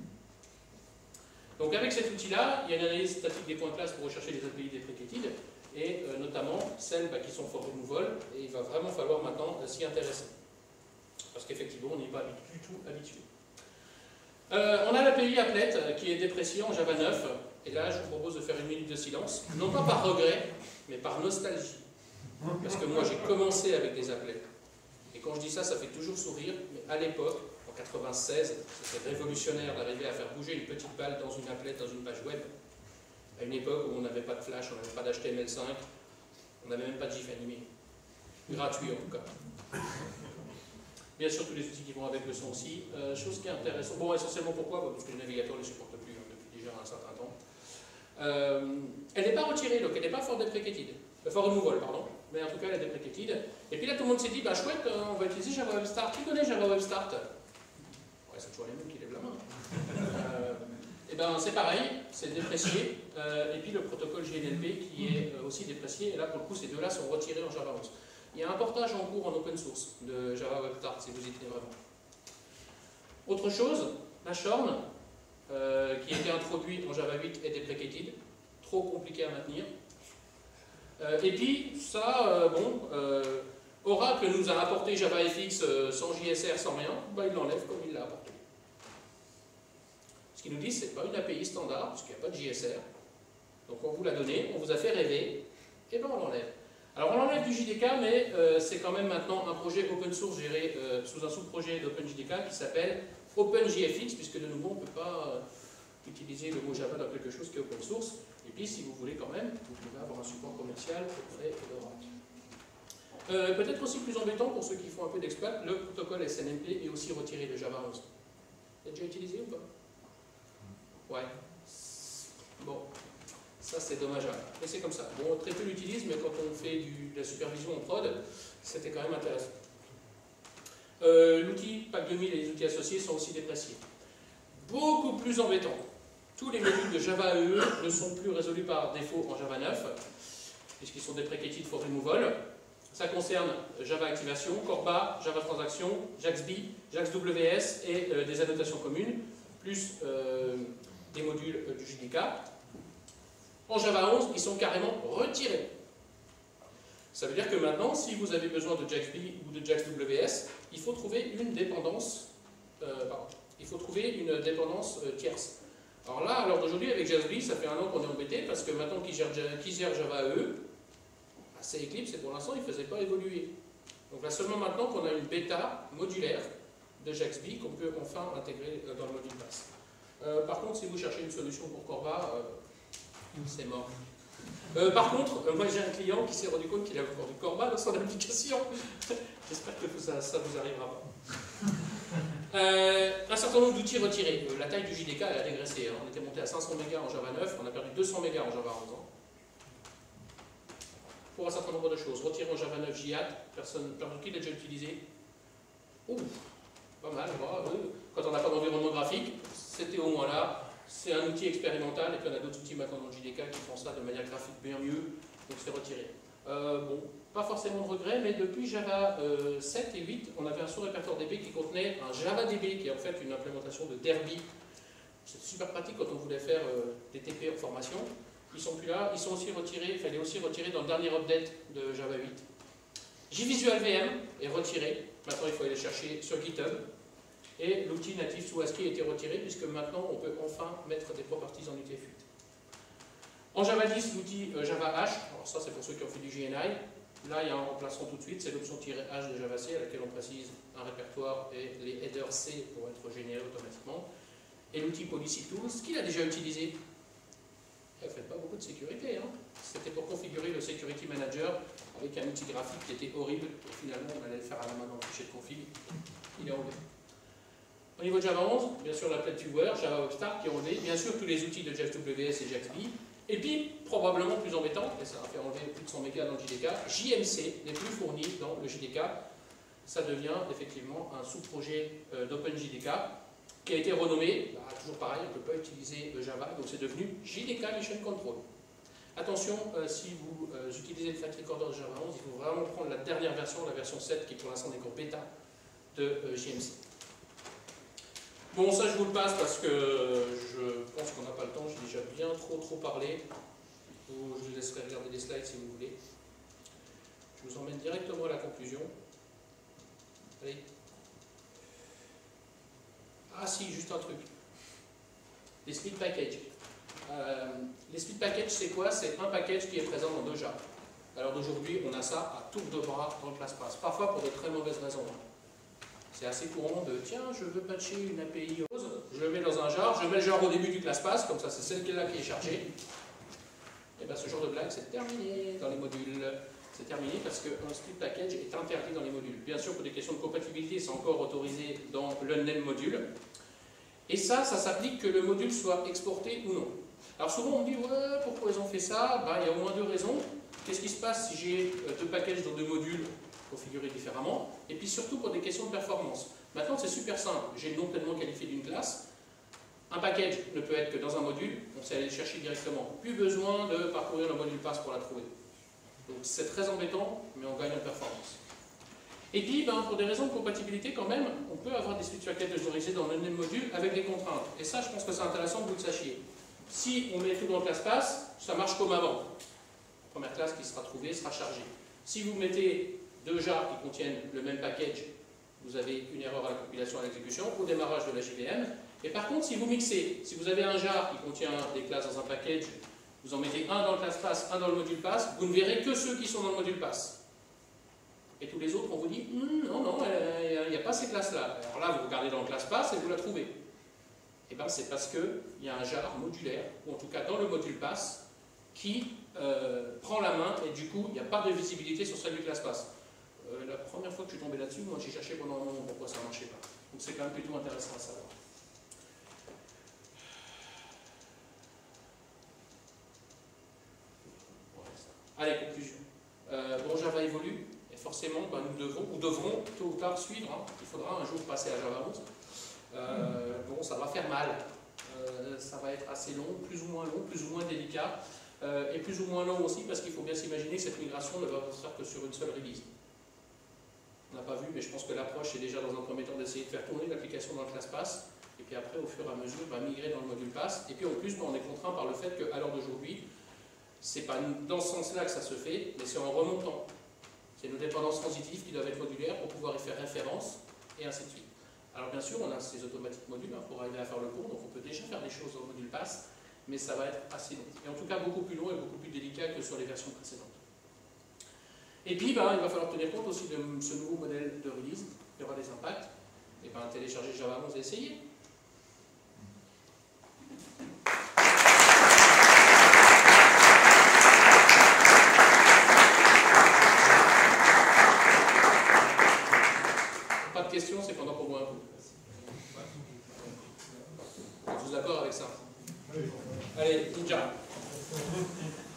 Donc avec cet outil-là, il y a une analyse statique des points de classe pour rechercher les A P I deprecated, et euh, notamment celles bah, qui sont for removal, et il va vraiment falloir maintenant euh, s'y intéresser. Parce qu'effectivement, on n'y est pas du tout habitué. Euh, on a l'A P I applet euh, qui est dépréciée en Java neuf, et là je vous propose de faire une minute de silence, non pas par regret, mais par nostalgie. Parce que moi j'ai commencé avec des applets, et quand je dis ça, ça fait toujours sourire, mais à l'époque, en quatre-vingt-seize, c'était révolutionnaire d'arriver à faire bouger une petite balle dans une applet, dans une page web, à une époque où on n'avait pas de flash, on n'avait pas d'H T M L cinq, on n'avait même pas de GIF animé. Gratuit en tout cas. Bien sûr, tous les outils qui vont avec le son aussi. Euh, chose qui est intéressante. Bon, essentiellement pourquoi? Parce que le navigateur ne les supporte plus hein, depuis déjà un certain temps. Euh, elle n'est pas retirée, donc elle n'est pas for deprecated. Euh, for removal, pardon. Mais en tout cas, elle est deprecated. Et puis là, tout le monde s'est dit, bah chouette, on va utiliser Java Web Start. Qui connaît Java Web Start? Ouais, c'est toujours les mêmes qui lèvent la main. Euh, et ben c'est pareil, c'est déprécié. Euh, et puis le protocole G N L P qui est euh, aussi déprécié. Et là, pour le coup, ces deux-là sont retirés en Java onze. Il y a un portage en cours en open source de Java Web Start, si vous y tenez vraiment. Autre chose, la Shorn, euh, qui a été introduit en Java huit, est deprecated. Trop compliqué à maintenir. Euh, et puis, ça, euh, bon, euh, Oracle nous a apporté JavaFX euh, sans J S R, sans rien, bah, il l'enlève comme il l'a apporté. Ce qu'ils nous disent, c'est pas une A P I standard, parce qu'il n'y a pas de J S R. Donc on vous l'a donné, on vous a fait rêver, et bien on l'enlève. Alors on l'enlève du J D K, mais euh, c'est quand même maintenant un projet open source géré euh, sous un sous-projet d'OpenJDK qui s'appelle OpenJFX, puisque de nouveau on ne peut pas euh, utiliser le mot Java dans quelque chose qui est open source. Et puis si vous voulez quand même, vous pouvez avoir un support commercial auprès d'Oracle. Euh, Peut-être aussi plus embêtant pour ceux qui font un peu d'exploit, le protocole S N M P est aussi retiré de Java onze. Vous l'avez déjà utilisé ou pas? Ouais. Bon. Ça, c'est dommageable. Mais c'est comme ça. Bon, très peu l'utilisent, mais quand on fait du, de la supervision en prod, c'était quand même intéressant. Euh, L'outil Pack deux mille et les outils associés sont aussi dépréciés. Beaucoup plus embêtant. Tous les modules de Java E E ne sont plus résolus par défaut en Java neuf, puisqu'ils sont deprecated for removal. Ça concerne Java Activation, Corba, Java Transaction, JAX-B, JAX-W S et euh, des annotations communes, plus euh, des modules euh, du J D K. En Java onze, ils sont carrément retirés. Ça veut dire que maintenant, si vous avez besoin de JAX-B ou de JAX-W S, il faut trouver une dépendance, euh, pardon, il faut trouver une dépendance euh, tierce. Alors là, à l'heure d'aujourd'hui, avec JAX-B, ça fait un an qu'on est embêté parce que maintenant qu'ils gèrent, qu'ils gèrent Java E E, bah, c'est Eclipse et pour l'instant, ils ne faisaient pas évoluer. Donc là, seulement maintenant qu'on a une bêta modulaire de JAX-B qu'on peut enfin intégrer dans le module base. Euh, par contre, si vous cherchez une solution pour Corba, euh, c'est mort. Euh, par contre, euh, moi j'ai un client qui s'est rendu compte qu'il avait encore du Corba dans son application. J'espère que ça, ça vous arrivera pas. Euh, un certain nombre d'outils retirés. Euh, la taille du J D K elle a dégraissé. Hein. On était monté à cinq cents mégas en Java neuf, on a perdu deux cents mégas en Java onze. Hein. Pour un certain nombre de choses. Retirer en Java neuf J A T, personne, personne qui l'a déjà utilisé. Ouh, pas mal. Bah, euh, quand on n'a pas d'environnement graphique, c'était au moins là. C'est un outil expérimental, et puis on a d'autres outils maintenant dans le J D K qui font ça de manière graphique bien mieux, donc c'est retiré. Euh, bon, pas forcément de regret, mais depuis Java euh, sept et huit, on avait un sous-répertoire D B qui contenait un JavaDB, qui est en fait une implémentation de Derby. C'est super pratique quand on voulait faire euh, des T P en formation. Ils sont plus là, ils sont aussi retirés, enfin, il est aussi retiré dans le dernier update de Java huit. JVisual V M est retiré, maintenant il faut aller le chercher sur GitHub. Et l'outil natif sous ASCII a été retiré puisque maintenant on peut enfin mettre des properties en U T F huit. En Java dix, l'outil euh, Java H, alors ça c'est pour ceux qui ont fait du J N I. Là il y a un remplaçant tout de suite, c'est l'option -H de Java C à laquelle on précise un répertoire et les headers C pour être générés automatiquement. Et l'outil Policy Tools, qui l'a déjà utilisé? ne faites pas beaucoup de sécurité. Hein. C'était pour configurer le Security Manager avec un outil graphique qui était horrible. Et finalement, on allait le faire à la main dans le fichier de config. Il est enlevé. Au niveau de Java onze, bien sûr l'applet viewer, Java Web Start qui est enlevé. Bien sûr tous les outils de J F W S et J X B. Et puis, probablement plus embêtant, et ça va faire enlever plus de cent mégas dans le J D K, J M C n'est plus fourni dans le J D K. Ça devient effectivement un sous-projet euh, d'OpenJDK qui a été renommé, bah, toujours pareil, on ne peut pas utiliser euh, Java, donc c'est devenu J D K Mission Control. Attention, euh, si vous euh, utilisez le Flight Recorder de Java onze, il faut vraiment prendre la dernière version, la version sept, qui pour l'instant n'est qu'en bêta de euh, J M C. Bon, ça je vous le passe parce que je pense qu'on n'a pas le temps, j'ai déjà bien trop trop parlé. Je vous laisserai regarder les slides si vous voulez. Je vous emmène directement à la conclusion. Allez. Ah si, juste un truc. Les split packages. Euh, les split packages, c'est quoi? C'est un package qui est présent dans deux jars. Alors d'aujourd'hui, on a ça à tour de bras dans le ClassPass. Parfois pour de très mauvaises raisons. C'est assez courant de, tiens, je veux patcher une A P I rose, je le mets dans un jar, je mets le jar au début du ClassPass, comme ça c'est celle-là qui est chargée. Et bien ce genre de blague, c'est terminé dans les modules. C'est terminé parce qu'un split package est interdit dans les modules. Bien sûr, pour des questions de compatibilité, c'est encore autorisé dans l'unnamed module. Et ça, ça s'applique que le module soit exporté ou non. Alors souvent on me dit, ouais, pourquoi ils ont fait ça? Ben, il y a au moins deux raisons. Qu'est-ce qui se passe si j'ai deux packages dans deux modules configurés différemment? Et puis surtout pour des questions de performance. Maintenant, c'est super simple. J'ai le nom pleinement qualifié d'une classe. Un package ne peut être que dans un module, on sait aller le chercher directement. Plus besoin de parcourir le module pass pour la trouver. Donc c'est très embêtant, mais on gagne en performance. Et puis, ben, pour des raisons de compatibilité quand même, on peut avoir des split packages autorisés dans le même module avec des contraintes. Et ça, je pense que c'est intéressant que vous le sachiez. Si on met tout dans le ClassPass, ça marche comme avant. La première classe qui sera trouvée sera chargée. Si vous mettez deux jars qui contiennent le même package, vous avez une erreur à la compilation et à l'exécution au démarrage de la J V M. Et par contre, si vous mixez, si vous avez un jar qui contient des classes dans un package, vous en mettez un dans le ClassPass, un dans le module pass, vous ne verrez que ceux qui sont dans le module pass. Et tous les autres, on vous dit, hm, non, non, il n'y a pas ces classes-là. Alors là, vous regardez dans le ClassPass et vous la trouvez. Et bien, c'est parce qu'il y a un jar modulaire, ou en tout cas dans le module pass, qui euh, prend la main, et du coup, il n'y a pas de visibilité sur celle du ClassPass. Euh, la première fois que je suis tombé là-dessus, moi j'ai cherché pendant un moment pourquoi ça ne marchait pas. Donc c'est quand même plutôt intéressant à savoir. Allez, conclusion. Euh, bon, Java évolue, et forcément, ben, nous devons, ou devrons tôt ou tard suivre. Hein. Il faudra un jour passer à Java onze. Euh, bon, ça va faire mal. Euh, ça va être assez long, plus ou moins long, plus ou moins délicat. Euh, et plus ou moins long aussi, parce qu'il faut bien s'imaginer que cette migration ne va se faire que sur une seule release. On n'a pas vu, mais je pense que l'approche est déjà dans un premier temps d'essayer de faire tourner l'application dans le ClassPass, et puis après, au fur et à mesure, bah, migrer dans le module pass. Et puis en plus, bah, on est contraint par le fait qu'à l'heure d'aujourd'hui, c'est pas dans ce sens-là que ça se fait, mais c'est en remontant. C'est nos dépendances transitives qui doivent être modulaires pour pouvoir y faire référence, et ainsi de suite. Alors bien sûr, on a ces automatiques modules hein, pour arriver à faire le pont, donc on peut déjà faire des choses dans le module pass, mais ça va être assez long. Et en tout cas, beaucoup plus long et beaucoup plus délicat que sur les versions précédentes. Et puis, ben, il va falloir tenir compte aussi de ce nouveau modèle de release. Il y aura des impacts. Et ben, télécharger Java onze et essayer. Pas de questions, c'est pendant qu'on boit un coup. Vous êtes d'accord avec ça? Allez, Ninja.